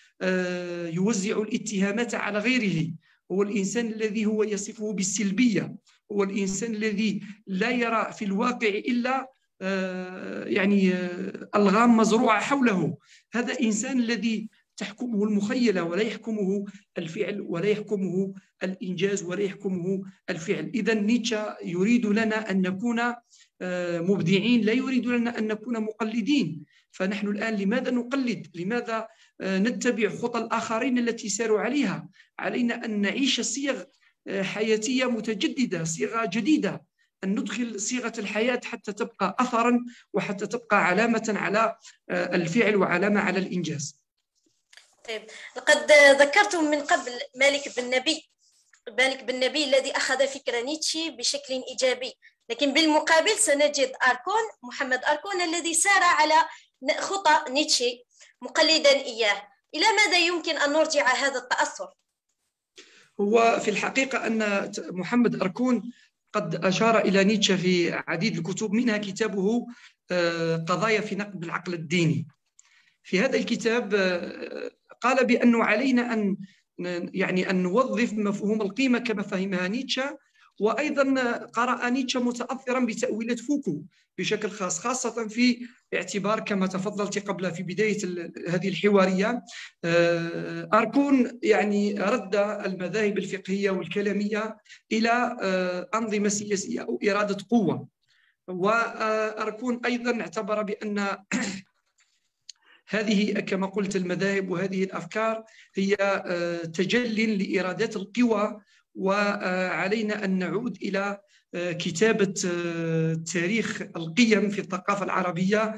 يوزع الاتهامات على غيره، هو الإنسان الذي هو يصفه بالسلبية، هو الإنسان الذي لا يرى في الواقع إلا يعني ألغام مزروعة حوله. هذا إنسان الذي تحكمه المخيلة ولا يحكمه الفعل، ولا يحكمه الإنجاز، ولا يحكمه الفعل. إذا نيتشه يريد لنا أن نكون مبدعين لا يريدون أن نكون مقلدين. فنحن الآن لماذا نقلد؟ لماذا نتبع خطى الآخرين التي ساروا عليها؟ علينا أن نعيش صيغ حياتية متجددة، صيغة جديدة، أن ندخل صيغة الحياة حتى تبقى أثرا وحتى تبقى علامة على الفعل وعلامة على الإنجاز. طيب، لقد ذكرتم من قبل مالك بن نبي مالك بن نبي الذي أخذ فكرة نيتشه بشكل إيجابي، لكن بالمقابل سنجد أركون محمد أركون الذي سار على خطى نيتشه مقلدا إياه. إلى ماذا يمكن أن نرجع هذا التأثر؟ هو في الحقيقة أن محمد أركون قد أشار إلى نيتشه في عديد الكتب، منها كتابه قضايا في نقد العقل الديني. في هذا الكتاب قال بأنه علينا أن يعني أن نوظف مفهوم القيمة كما فهمها نيتشه، وأيضا قرأ نيتشه متأثرا بتأويلات فوكو بشكل خاص، خاصة في اعتبار كما تفضلت قبل في بداية هذه الحوارية أركون يعني رد المذاهب الفقهية والكلامية إلى أنظمة سياسية أو إرادة قوة. وأركون أيضا اعتبر بأن هذه كما قلت المذاهب وهذه الأفكار هي تجل لإرادات القوى، وعلينا أن نعود إلى كتابة تاريخ القيم في الثقافة العربية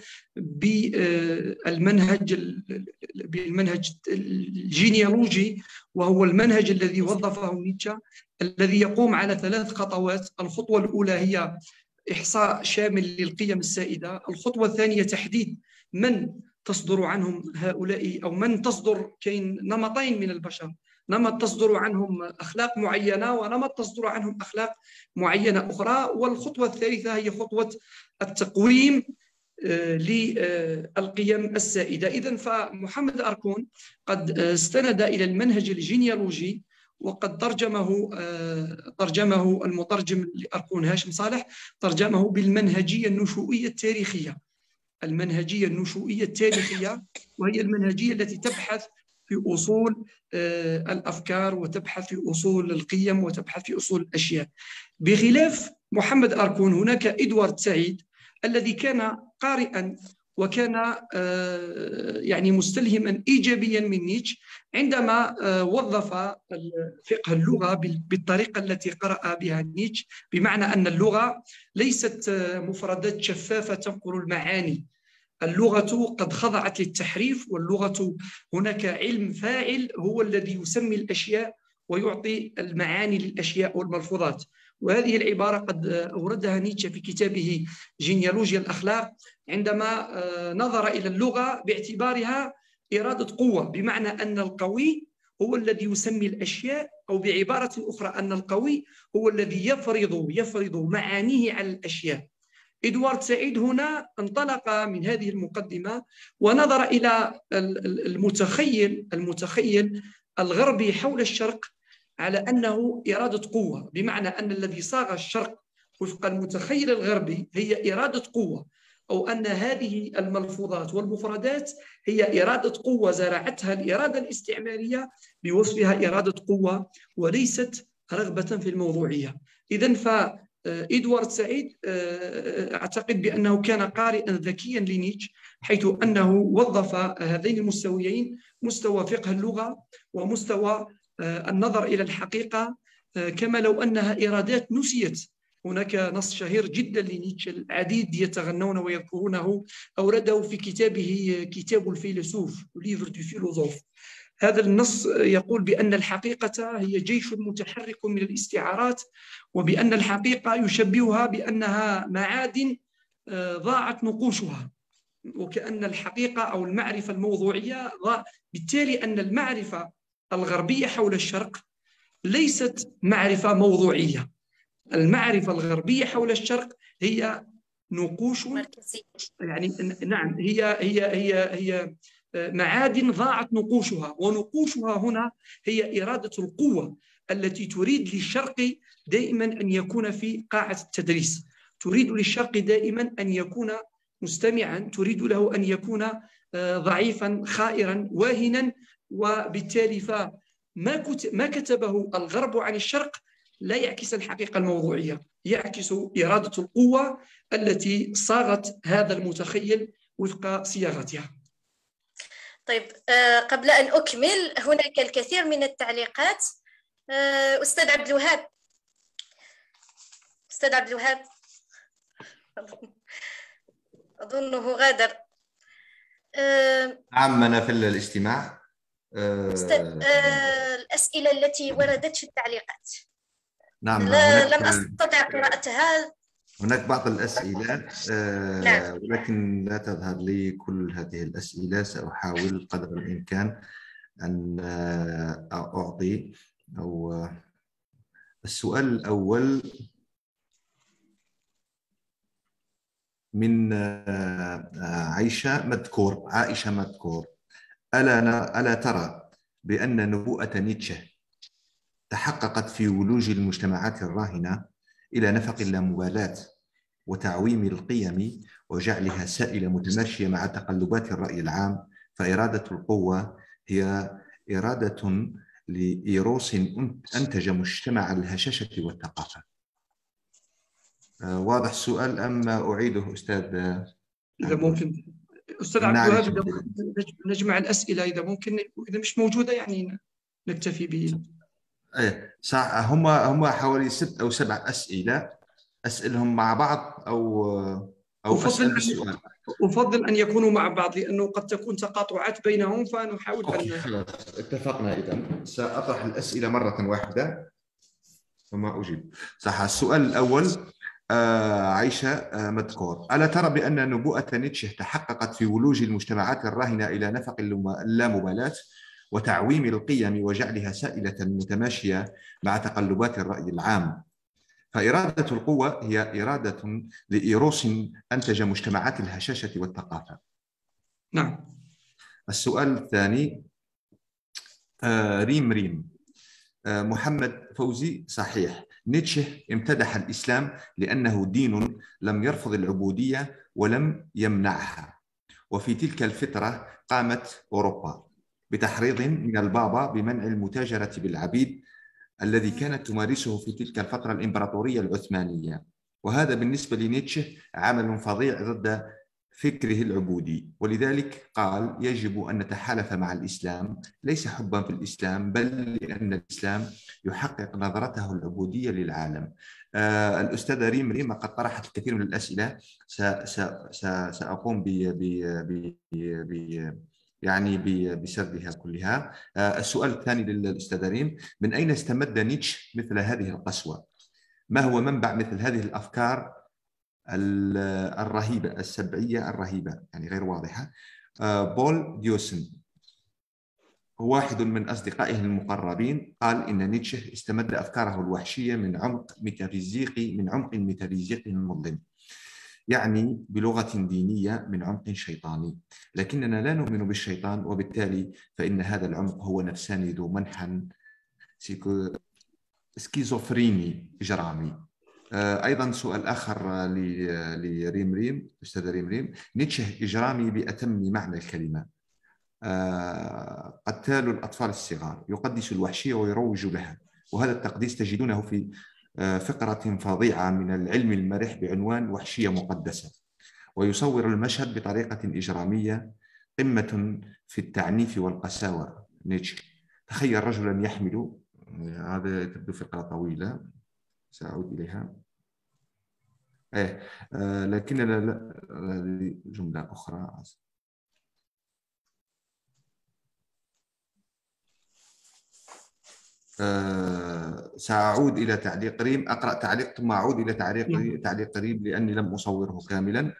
بالمنهج بالمنهج الجينيولوجي، وهو المنهج الذي وظفه نيتشه، الذي يقوم على ثلاث خطوات. الخطوة الأولى هي إحصاء شامل للقيم السائدة. الخطوة الثانية تحديد من تصدر عنهم هؤلاء أو من تصدر، كاين نمطين من البشر، نمط تصدر عنهم أخلاق معينة ونمط تصدر عنهم أخلاق معينة أخرى. والخطوة الثالثة هي خطوة التقويم للقيم السائدة. إذن فمحمد أركون قد استند إلى المنهج الجينيولوجي، وقد ترجمه ترجمه المترجم لأركون هاشم صالح ترجمه بالمنهجية النشوئية التاريخية. المنهجية النشوئية التاريخية وهي المنهجية التي تبحث في أصول الأفكار وتبحث في أصول القيم وتبحث في أصول الأشياء. بخلاف محمد أركون هناك إدوارد سعيد الذي كان قارئا وكان يعني مستلهما إيجابيا من نيتشه عندما وظف فقه اللغة بالطريقة التي قرأ بها نيتشه، بمعنى أن اللغة ليست مفردات شفافة تنقل المعاني. اللغة قد خضعت للتحريف، واللغة هناك علم فاعل هو الذي يسمي الأشياء ويعطي المعاني للأشياء والملفوظات. وهذه العبارة قد أوردها نيتشه في كتابه جينيولوجيا الأخلاق، عندما نظر إلى اللغة باعتبارها إرادة قوة، بمعنى أن القوي هو الذي يسمي الأشياء، أو بعبارة أخرى أن القوي هو الذي يفرض يفرض معانيه على الأشياء. إدوارد سعيد هنا انطلق من هذه المقدمة ونظر إلى المتخيل المتخيل الغربي حول الشرق على أنه إرادة قوة، بمعنى أن الذي صاغ الشرق وفق المتخيل الغربي هي إرادة قوة، أو أن هذه الملفوظات والمفردات هي إرادة قوة زرعتها الإرادة الاستعمارية بوصفها إرادة قوة وليست رغبة في الموضوعية. إذن فإدوارد سعيد أعتقد بأنه كان قارئا ذكيا لنيتشه، حيث أنه وظف هذين المستويين، مستوى فقه اللغة ومستوى النظر إلى الحقيقة، كما لو أنها إرادات نسيت. هناك نص شهير جدا لنيتشه العديد يتغنون ويذكرونه، أورده في كتابه كتاب الفيلسوف ليفر دو فيلوزوف. هذا النص يقول بأن الحقيقة هي جيش متحرك من الاستعارات، وبأن الحقيقة يشبهها بأنها معادن ضاعت نقوشها، وكأن الحقيقة أو المعرفة الموضوعية ضاع. بالتالي أن المعرفة الغربية حول الشرق ليست معرفة موضوعية. المعرفة الغربية حول الشرق هي نقوش، يعني نعم هي هي هي هي معادن ضاعت نقوشها، ونقوشها هنا هي إرادة القوة التي تريد للشرق دائما أن يكون في قاعة التدريس، تريد للشرق دائما أن يكون مستمعا، تريد له أن يكون ضعيفا خائرا واهنا. وبالتالي فما ما كتبه الغرب عن الشرق لا يعكس الحقيقة الموضوعية، يعكس إرادة القوة التي صاغت هذا المتخيل وفق صياغتها. طيب، قبل أن أكمل، هناك الكثير من التعليقات. أستاذ عبد الوهاب أستاذ عبد الوهاب أظنه غادر. نعم، أنا في الاجتماع. أستاذ، الأسئلة التي وردت في التعليقات نعم، لم أستطع قراءتها. هناك بعض الأسئلة نعم. ولكن لا تظهر لي كل هذه الأسئلة. سأحاول قدر الإمكان أن أعطي. أو السؤال الأول من عائشة مذكور عائشة مذكور ألا ألا ترى بأن نبوءة نيتشه تحققت في ولوج المجتمعات الراهنة إلى نفق اللامبالاة وتعويم القيم وجعلها سائلة متماشية مع تقلبات الرأي العام، فإرادة القوة هي إرادة لإيروس أنتج مجتمع الهشاشة والثقافة. واضح السؤال أم أعيده أستاذ؟ إذا ممكن أستاذ عبد الوهاب نجمع الأسئلة إذا ممكن، إذا مش موجودة يعني نكتفي به. إيه صح، هم هم حوالي ست أو سبع أسئلة، أسألهم مع بعض أو أو أسأل بالسؤال. أفضل أن يكونوا مع بعض لأنه قد تكون تقاطعات بينهم، فنحاول أوكي أن خلاص اتفقنا. إذا سأطرح الأسئلة مرة واحدة ثم أجيب. صح، السؤال الأول آه عائشة آه مذكور ألا ترى بأن نبوءة نيتشه تحققت في ولوج المجتمعات الراهنة إلى نفق اللامبالاة وتعويم القيم وجعلها سائلة متماشية مع تقلبات الرأي العام، فإرادة القوة هي إرادة لإيروس أنتج مجتمعات الهشاشة والثقافة. نعم. السؤال الثاني آه ريم ريم آه محمد فوزي صحيح، نيتشه امتدح الإسلام لأنه دين لم يرفض العبودية ولم يمنعها، وفي تلك الفترة قامت أوروبا بتحريض من البابا بمنع المتاجرة بالعبيد الذي كانت تمارسه في تلك الفترة الإمبراطورية العثمانية، وهذا بالنسبة لنيتشه عمل فظيع ضد فكره العبودي، ولذلك قال يجب أن نتحالف مع الإسلام ليس حبا في الإسلام بل لأن الإسلام يحقق نظرته العبودية للعالم. آه الأستاذة ريم ريم قد طرحت الكثير من الأسئلة، سأقوم ب ب ب يعني بسردها كلها. آه السؤال الثاني للأستاذة ريم، من أين استمد نيتشه مثل هذه القسوة؟ ما هو منبع مثل هذه الأفكار الرهيبة السبعية الرهيبة يعني غير واضحة؟ آه بول ديوسن واحد من أصدقائه المقربين قال إن نيتشه استمد أفكاره الوحشية من عمق ميتافيزيقي من عمق ميتافيزيقي مظلم، يعني بلغة دينية من عمق شيطاني، لكننا لا نؤمن بالشيطان، وبالتالي فإن هذا العمق هو نفساني ذو منحى سكيزوفريني إجرامي. أيضا سؤال آخر لريم ريم أستاذ ريم ريم، نيتشه إجرامي بأتم معنى الكلمة، قتال الأطفال الصغار، يقدس الوحشية ويروج لها، وهذا التقديس تجدونه في فقرة فظيعة من العلم المرح بعنوان وحشية مقدسة، ويصور المشهد بطريقة إجرامية قمة في التعنيف والقساوة. نيتشه تخيل رجلا يحمل، هذا تبدو فقرة طويلة سأعود إليها، إيه آه لكن لا لا جملة أخرى. آه سأعود إلى تعليق ريم، أقرأ تعليق ثم أعود إلى تعليق تعليق ريم لأني لم أصوره كاملا.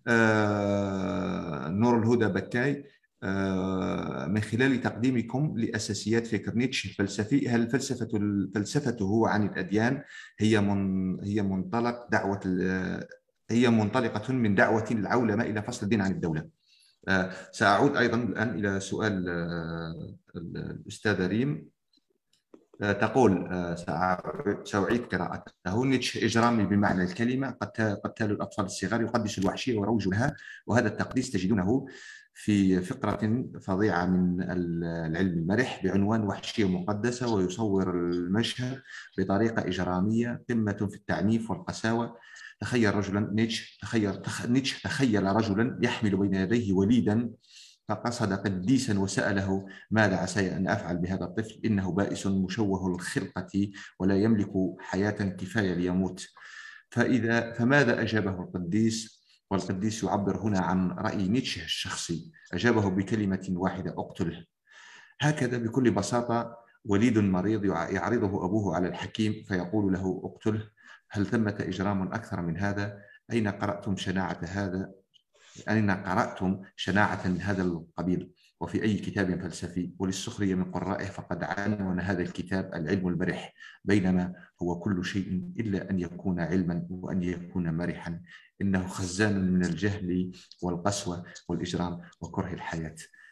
آه نور الهدى بكاي، آه من خلال تقديمكم لأساسيات فكر نيتشه الفلسفي، هل فلسفة فلسفته عن الأديان هي من هي منطلق دعوة هي منطلقة من دعوة العولمة إلى فصل الدين عن الدولة؟ آه سأعود أيضا الآن إلى سؤال آه الأستاذة ريم. تقول سأعيد قراءته، نيتشه إجرامي بمعنى الكلمة، قتال الأطفال الصغار، يقدس الوحشية ويروج لها، وهذا التقديس تجدونه في فقرة فظيعة من العلم المرح بعنوان وحشية مقدسة، ويصور المشهد بطريقة إجرامية قمة في التعنيف والقساوة. تخيل رجلا نيتشه تخيل تخ... نيتشه تخيل رجلا يحمل بين يديه وليدا، فقصد قديسا وسأله: ماذا عسى أن أفعل بهذا الطفل؟ إنه بائس مشوه الخلقة ولا يملك حياة كفاية ليموت. فإذا فماذا أجابه القديس؟ والقديس يعبر هنا عن رأي نيتشه الشخصي. أجابه بكلمة واحدة: اقتله. هكذا بكل بساطة وليد مريض يعرضه أبوه على الحكيم فيقول له: اقتله. هل ثمة إجرام أكثر من هذا؟ أين قرأتم شناعة هذا؟ أين قرأتم شناعة من هذا القبيل؟ وفي أي كتاب فلسفي؟ وللسخرية من قرائه فقد عنون هذا الكتاب العلم المرح، بينما هو كل شيء إلا أن يكون علما وأن يكون مرحا. إنه خزان من الجهل والقسوة والإجرام وكره الحياة.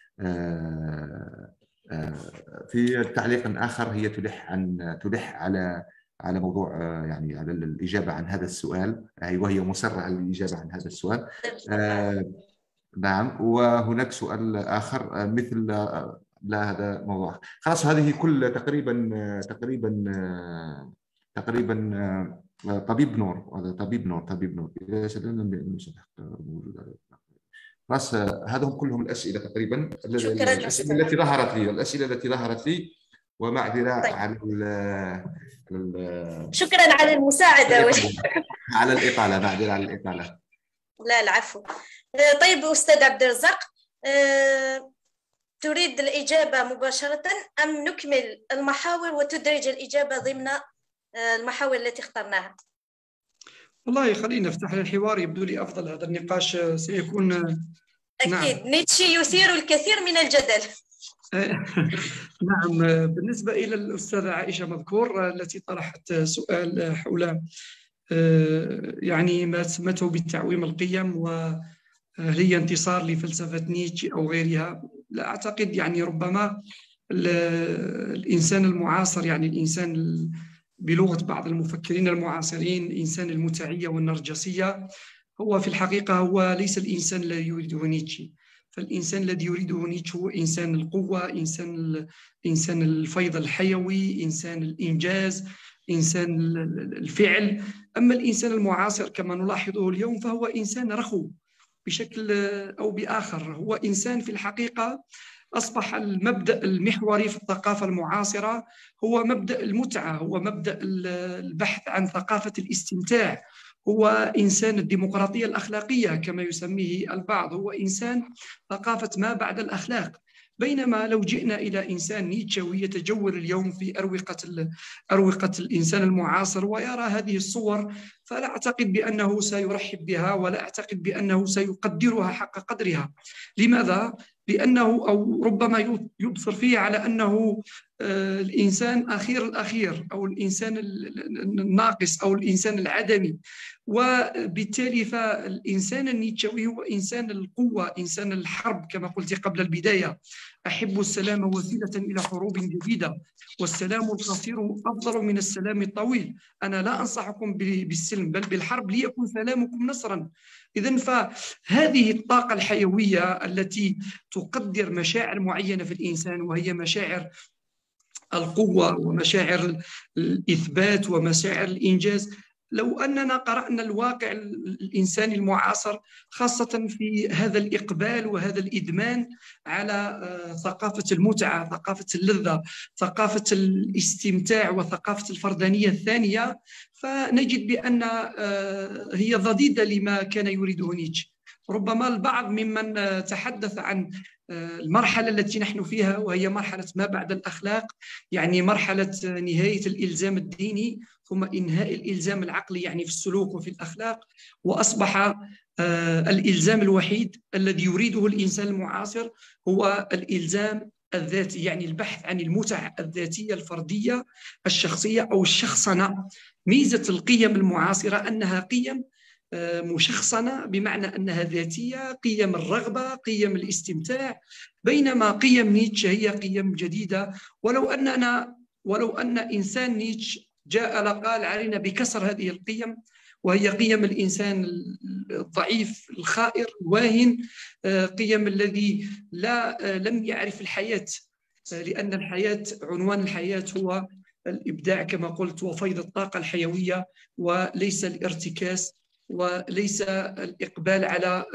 في تعليق آخر هي تلح عن تلح على على موضوع يعني على الإجابة عن هذا السؤال، وهي مصرة على الإجابة عن هذا السؤال. آه نعم. وهناك سؤال آخر مثل لا هذا موضوع خلاص. هذه كل تقريبا تقريبا تقريبا طبيب نور. هذا طبيب نور طبيب نور إذا سألنا خلاص. هذا هم كلهم الأسئلة تقريبا، الأسئلة التي ظهرت لي الأسئلة التي ظهرت لي ومعذرة طيب. على ال شكرا على المساعدة على الإطالة. معذرة على الإطالة. لا العفو. طيب أستاذ عبد الرزاق، تريد الإجابة مباشرة أم نكمل المحاور وتدرج الإجابة ضمن المحاور التي اخترناها؟ والله خلينا نفتح الحوار، يبدو لي أفضل. هذا النقاش سيكون أكيد. نعم. نيتشه يثير الكثير من الجدل. نعم. بالنسبة إلى الأستاذة عائشة مذكور التي طرحت سؤال حول يعني ما سمته بالتعويم القيم وهل هي انتصار لفلسفة نيتشه أو غيرها، لا أعتقد. يعني ربما الإنسان المعاصر، يعني الإنسان بلغة بعض المفكرين المعاصرين، الإنسان المتعية والنرجسية، هو في الحقيقة هو ليس الإنسان الذي يريده نيتشه. فالإنسان الذي يريده نيتشه هو إنسان القوة، إنسان إنسان الفيض الحيوي، إنسان الإنجاز، إنسان الفعل. أما الإنسان المعاصر كما نلاحظه اليوم فهو إنسان رخو بشكل أو بآخر. هو إنسان في الحقيقة أصبح المبدأ المحوري في الثقافة المعاصرة هو مبدأ المتعة، هو مبدأ البحث عن ثقافة الاستمتاع، هو إنسان الديمقراطية الأخلاقية كما يسميه البعض، هو إنسان ثقافة ما بعد الأخلاق. بينما لو جئنا إلى إنسان نيتشوي يتجول اليوم في أروقة أروقة الإنسان المعاصر ويرى هذه الصور، فلا أعتقد بأنه سيرحب بها ولا أعتقد بأنه سيقدرها حق قدرها. لماذا؟ لأنه أو ربما يبصر فيه على أنه الإنسان أخير الأخير أو الإنسان الناقص أو الإنسان العدمي. وبالتالي فالإنسان النيتشوي هو إنسان القوة، إنسان الحرب كما قلت قبل البداية: أحب السلام وسيلة إلى حروب جديدة، والسلام القصير أفضل من السلام الطويل. أنا لا أنصحكم بالسلم بل بالحرب ليكون سلامكم نصرا. إذن فهذه الطاقة الحيوية التي تقدر مشاعر معينة في الإنسان، وهي مشاعر القوة ومشاعر الإثبات ومشاعر الإنجاز، لو أننا قرأنا الواقع الإنساني المعاصر خاصة في هذا الإقبال وهذا الإدمان على ثقافة المتعة، ثقافة اللذة، ثقافة الاستمتاع وثقافة الفردانية الثانية، فنجد بأن هي ضديدة لما كان يريده نيتشه. ربما البعض ممن تحدث عن المرحلة التي نحن فيها وهي مرحلة ما بعد الأخلاق، يعني مرحلة نهاية الإلزام الديني ثم إنهاء الإلزام العقلي يعني في السلوك وفي الأخلاق، وأصبح الإلزام الوحيد الذي يريده الإنسان المعاصر هو الإلزام الذاتي، يعني البحث عن المتعة الذاتية الفردية الشخصية أو الشخصنة. ميزة القيم المعاصرة أنها قيم مشخصنة، بمعنى أنها ذاتية، قيم الرغبة، قيم الاستمتاع، بينما قيم نيتشه هي قيم جديدة. ولو أننا ولو أن إنسان نيتشه جاء لقال علينا بكسر هذه القيم وهي قيم الإنسان الضعيف الخائر الواهن، قيم الذي لا لم يعرف الحياة، لأن الحياة عنوان الحياة هو الإبداع كما قلت وفيض الطاقة الحيوية، وليس الارتكاس وليس الإقبال على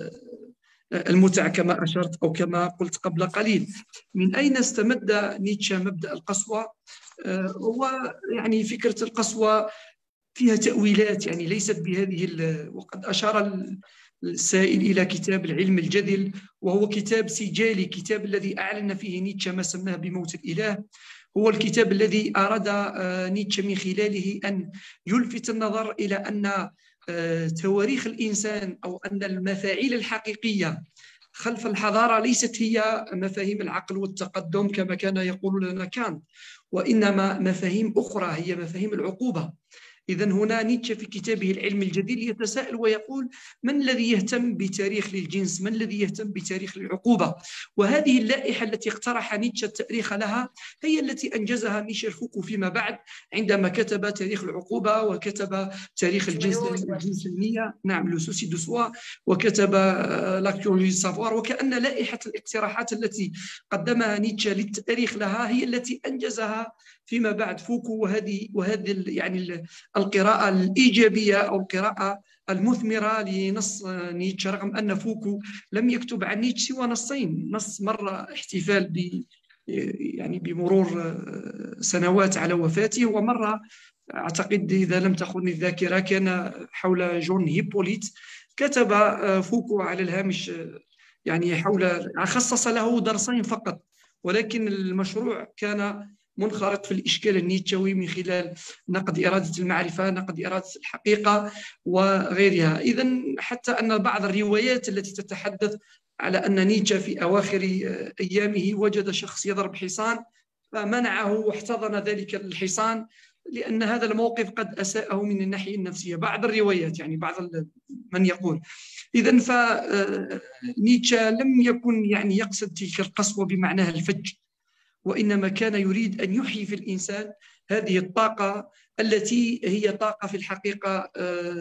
المتع كما أشرت أو كما قلت قبل قليل. من أين استمد نيتشه مبدأ القسوة؟ هو يعني فكرة القسوة فيها تأويلات، يعني ليست بهذه، وقد أشار السائل إلى كتاب العلم الجدل، وهو كتاب سجالي، كتاب الذي أعلن فيه نيتشه ما سماه بموت الإله. هو الكتاب الذي أراد نيتشه من خلاله أن يلفت النظر إلى أن تواريخ الإنسان أو أن المفاعيل الحقيقية خلف الحضارة ليست هي مفاهيم العقل والتقدم كما كان يقول لنا كانت، وإنما مفاهيم أخرى هي مفاهيم العقوبة. إذن هنا نيتشه في كتابه العلم الجديد يتساءل ويقول: من الذي يهتم بتاريخ للجنس؟ من الذي يهتم بتاريخ العقوبة؟ وهذه اللائحة التي اقترح نيتشه التاريخ لها هي التي أنجزها ميشيل فوكو فيما بعد عندما كتب تاريخ العقوبة، وكتب تاريخ الجنس الجنسية، نعم لو سوسي دو سوا، وكتب لاكتيولوجي سافوار. وكأن لائحة الاقتراحات التي قدمها نيتشه للتاريخ لها هي التي أنجزها فيما بعد فوكو. وهذه وهذه يعني القراءة الإيجابية أو القراءة المثمرة لنص نيتشه، رغم أن فوكو لم يكتب عن نيتشه سوى نصين: نص مرة احتفال ب يعني بمرور سنوات على وفاته، ومرة أعتقد إذا لم تخني الذاكرة كان حول جون هيبوليت، كتب فوكو على الهامش يعني حول، خصص له درسين فقط، ولكن المشروع كان منخرط في الإشكال النيتشوي من خلال نقد إرادة المعرفة، نقد إرادة الحقيقة وغيرها. إذن حتى أن بعض الروايات التي تتحدث على أن نيتشه في أواخر أيامه وجد شخص يضرب حصان فمنعه واحتضن ذلك الحصان لأن هذا الموقف قد أساءه من الناحية النفسية، بعض الروايات يعني بعض من يقول. إذن فنيتشه لم يكن يعني يقصد تلك القسوة بمعناها الفج، وإنما كان يريد أن يحيي في الإنسان هذه الطاقة التي هي طاقة في الحقيقة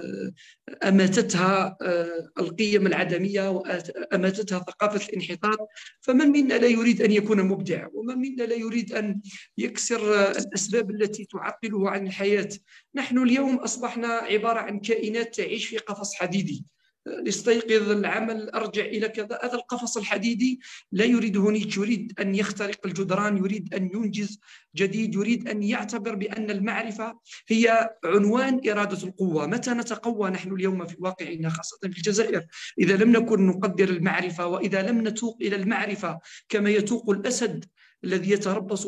أماتتها القيم العدمية وأماتتها ثقافة الانحطاط. فمن منا لا يريد أن يكون مبدع، ومن منا لا يريد أن يكسر الأسباب التي تعطله عن الحياة. نحن اليوم أصبحنا عبارة عن كائنات تعيش في قفص حديدي، استيقظ العمل أرجع إلى كذا. هذا القفص الحديدي لا يريده نيتشه، يريد أن يخترق الجدران، يريد أن ينجز جديد، يريد أن يعتبر بأن المعرفة هي عنوان إرادة القوة. متى نتقوى نحن اليوم في واقعنا خاصة في الجزائر إذا لم نكن نقدر المعرفة، وإذا لم نتوق إلى المعرفة كما يتوق الأسد الذي يتربص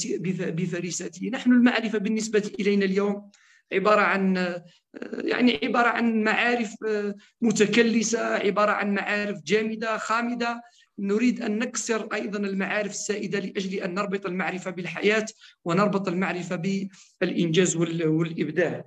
بفريسته؟ نحن المعرفة بالنسبة إلينا اليوم عبارة عن يعني عبارة عن معارف متكلسة، عبارة عن معارف جامدة خامدة. نريد أن نكسر أيضا المعارف السائدة لأجل أن نربط المعرفة بالحياة ونربط المعرفة بالإنجاز والإبداع.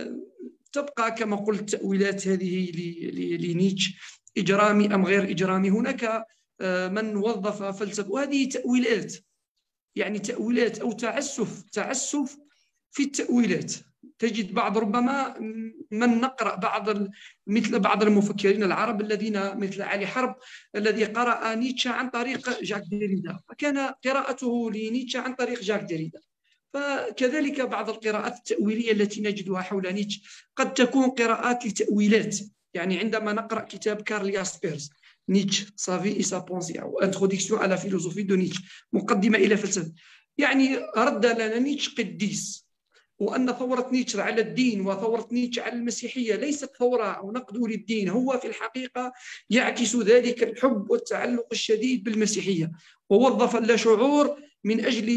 تبقى كما قلت تأويلات هذه لنيتشه إجرامي أم غير إجرامي. هناك من وظف فلسفة، وهذه تأويلات يعني تأويلات أو تعسف تعسف في التأويلات. تجد بعض ربما من نقرأ بعض مثل بعض المفكرين العرب الذين مثل علي حرب الذي قرأ نيتشه عن طريق جاك ديريدا، فكان قراءته لنيتشه عن طريق جاك ديريدا. فكذلك بعض القراءات التأويلية التي نجدها حول نيتشه قد تكون قراءات لتأويلات. يعني عندما نقرأ كتاب كارل ياسبيرز نيتشه سافي إي سا بونسي أو انتروديكسيون على فيلوزوفي دو نيتشه، مقدمة إلى فلسفة، يعني رد لنا نيتشه قديس، وأن ثورة نيتشه على الدين وثورة نيتشه على المسيحية ليست ثورة أو نقد للدين، هو في الحقيقة يعكس ذلك الحب والتعلق الشديد بالمسيحية، ووظف اللاشعور من أجل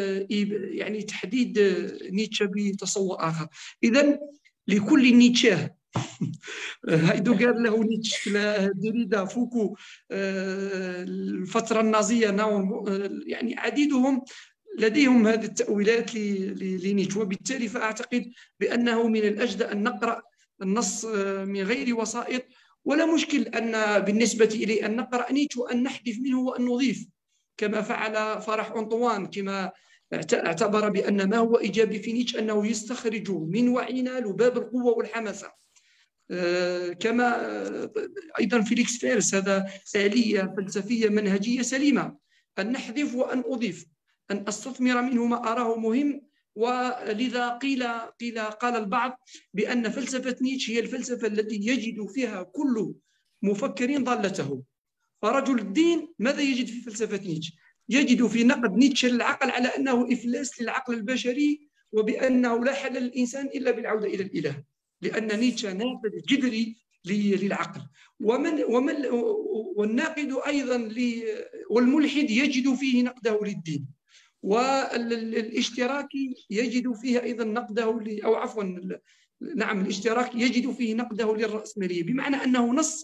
يعني تحديد نيتشه بتصور آخر. إذن لكل نيتشه هيدو قال له نيتشه، ديريدا، فوكو، الفترة النازية، يعني عديدهم لديهم هذه التأويلات لنيتشه. وبالتالي فأعتقد بأنه من الأجدى أن نقرأ النص من غير وسائط، ولا مشكل أن بالنسبة إلي أن نقرأ نيتشه وأن نحذف منه وأن نضيف، كما فعل فرح أنطوان، كما اعتبر بأن ما هو إيجابي في نيتشه أنه يستخرج من وعينا لباب القوة والحماسة. كما أيضا فيليكس فيرس، هذا آلية فلسفية منهجية سليمة، أن نحذف وأن أضيف، أن أستثمر منه ما أراه مهم. ولذا قيل قيل قال البعض بأن فلسفة نيتشه هي الفلسفة التي يجد فيها كل مفكر ضالته. فرجل الدين ماذا يجد في فلسفة نيتشه؟ يجد في نقد نيتشه للعقل على أنه إفلاس للعقل البشري، وبأنه لا حل للإنسان إلا بالعودة إلى الإله، لأن نيتشه ناقد جذري للعقل. ومن ومن والناقد أيضا والملحد يجد فيه نقده للدين، والاشتراكي يجد فيه أيضا نقده ل... أو عفوا نعم الاشتراكي يجد فيه نقده للرأسمالية، بمعنى أنه نص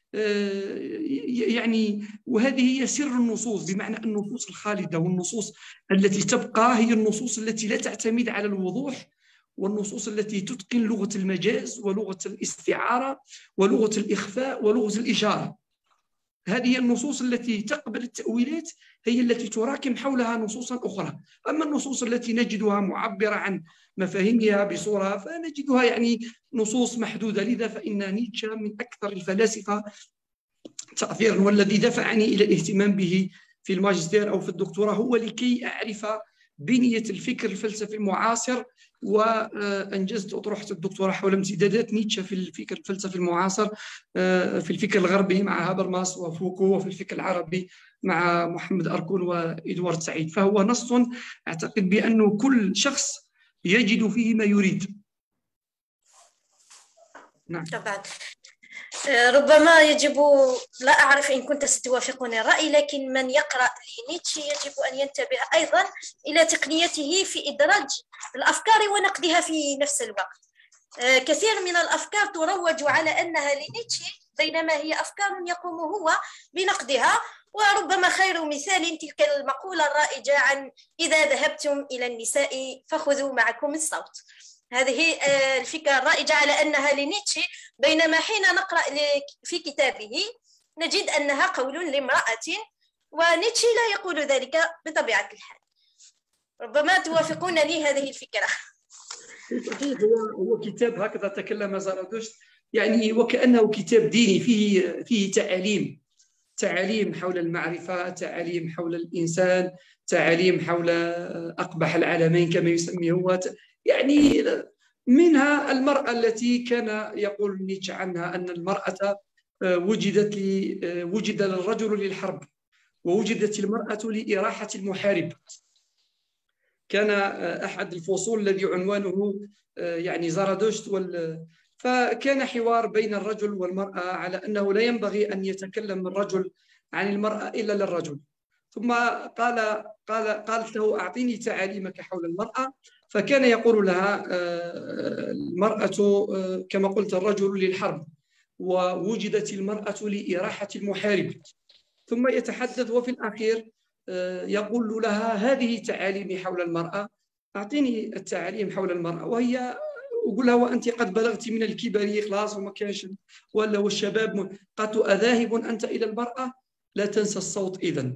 يعني، وهذه هي سر النصوص، بمعنى النصوص الخالدة والنصوص التي تبقى هي النصوص التي لا تعتمد على الوضوح، والنصوص التي تتقن لغة المجاز ولغة الاستعارة ولغة الإخفاء ولغة الإشارة. هذه النصوص التي تقبل التأويلات هي التي تراكم حولها نصوصا أخرى. أما النصوص التي نجدها معبرة عن مفاهيمها بصورة فنجدها يعني نصوص محدودة. لذا فإن نيتشه من أكثر الفلاسفة تأثيرا، والذي دفعني إلى الاهتمام به في الماجستير أو في الدكتوراه هو لكي أعرف بنية الفكر الفلسفي المعاصر. وأنجزت أطروحة الدكتوراه حول امتدادات نيتشه في الفكر الفلسفي المعاصر، في الفكر الغربي مع هابرماس وفوكو، وفي الفكر العربي مع محمد أركون وإدوارد سعيد. فهو نص أعتقد بأنه كل شخص يجد فيه ما يريد. نعم طبعا. ربما يجب، لا أعرف إن كنت ستوافقني الرأي، لكن من يقرأ لنيتشه يجب أن ينتبه أيضا إلى تقنيته في إدراج الأفكار ونقدها في نفس الوقت. كثير من الأفكار تروج على أنها لنيتشه، بينما هي أفكار يقوم هو بنقدها. وربما خير مثال تلك المقولة الرائجة عن إذا ذهبتم إلى النساء فخذوا معكم الصوت. هذه الفكرة الرائجة على أنها لنيتشه، بينما حين نقرأ في كتابه نجد أنها قول لامرأة، ونيتشه لا يقول ذلك بطبيعة الحال. ربما توافقونني هذه الفكرة. صحيح، هو هو كتاب هكذا تكلم زرادشت، يعني وكأنه كتاب ديني فيه فيه تعاليم تعاليم حول المعرفة، تعاليم حول الإنسان، تعاليم حول أقبح العالمين كما يسميه هو. يعني منها المرأة التي كان يقول نيتشه عنها أن المرأة وجدت لي وجد الرجل للحرب ووجدت المرأة لإراحة المحارب. كان أحد الفصول الذي عنوانه يعني زرادشت وال فكان حوار بين الرجل والمرأة على أنه لا ينبغي أن يتكلم الرجل عن المرأة إلا للرجل. ثم قال قال قالت له أعطيني تعاليمك حول المرأة، فكان يقول لها المرأة كما قلت الرجل للحرب، ووجدت المرأة لإراحة المحارب. ثم يتحدث وفي الأخير يقول لها هذه تعاليمي حول المرأة، أعطيني التعاليم حول المرأة. وهي وقول لها وأنت قد بلغت من الكبر خلاص وما كانش ولا والشباب. قالت أذاهب أنت إلى المرأة؟ لا تنسى الصوت إذن.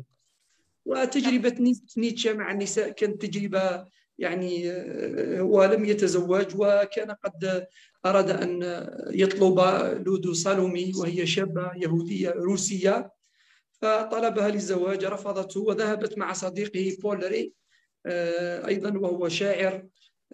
وتجربة نيتشه مع النساء كانت تجربة يعني هو لم يتزوج، وكان قد أراد أن يطلب لودو سالومي وهي شابة يهودية روسية، فطلبها للزواج، رفضته وذهبت مع صديقه بولري أيضا وهو شاعر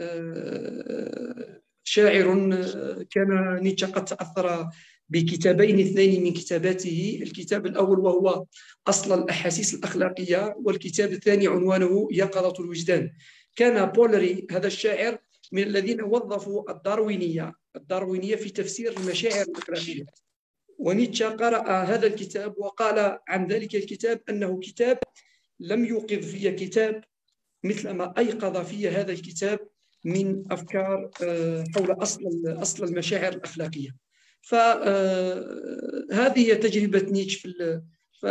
شاعر كان نيتشه قد تأثر بكتابين اثنين من كتاباته. الكتاب الأول وهو أصل الأحاسيس الأخلاقية، والكتاب الثاني عنوانه يقظة الوجدان. كان بولري هذا الشاعر من الذين وظفوا الداروينية الداروينية في تفسير المشاعر الأخلاقية، ونيتشه قرأ هذا الكتاب وقال عن ذلك الكتاب أنه كتاب لم يوقظ في كتاب مثل ما أيقظ في هذا الكتاب من أفكار حول أصل أصل المشاعر الأخلاقية. فهذه تجربة نيتشه في ال... ف...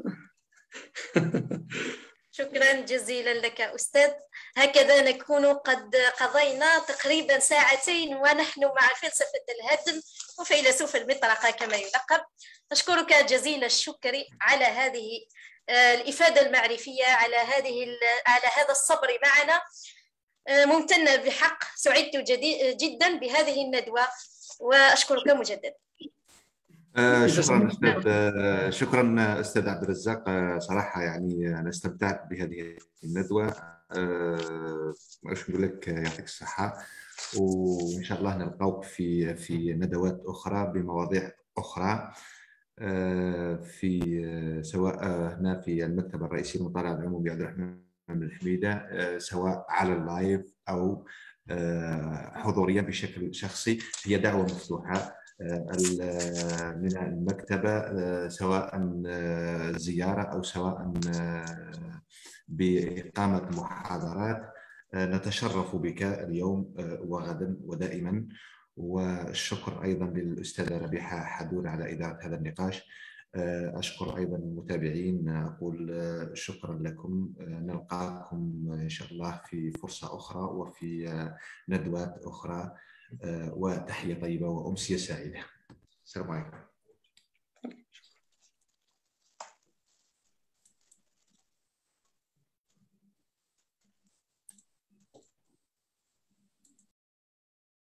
شكرا جزيلا لك أستاذ. هكذا نكون قد قضينا تقريبا ساعتين ونحن مع فلسفة الهدم وفيلسوف المطرقة كما يلقب. أشكرك جزيل الشكر على هذه الإفادة المعرفية، على هذه على هذا الصبر معنا. ممتنة بحق، سعدت جدا بهذه الندوة، وأشكرك مجددا. آه شكرا استاذ آه شكرا استاذ عبد الرزاق. آه صراحه يعني انا استمتعت بهذه الندوه. آه ايش نقول لك، يعطيك الصحه، وان شاء الله نلقاوك في في ندوات اخرى بمواضيع اخرى، آه في آه سواء هنا في المكتب الرئيسي للمطالعه العمومي عبد الرحمن بن حميده، آه سواء على اللايف او آه حضوريا بشكل شخصي. هي دعوه مفتوحه من المكتبة، سواء زيارة أو سواء بإقامة محاضرات. نتشرف بك اليوم وغدا ودائما. والشكر أيضا للأستاذة ربيحة حدور على إدارة هذا النقاش. أشكر أيضا المتابعين، أقول شكرا لكم. نلقاكم إن شاء الله في فرصة أخرى وفي ندوات أخرى، وتحية طيبة وأمسية سعيدة. السلام عليكم.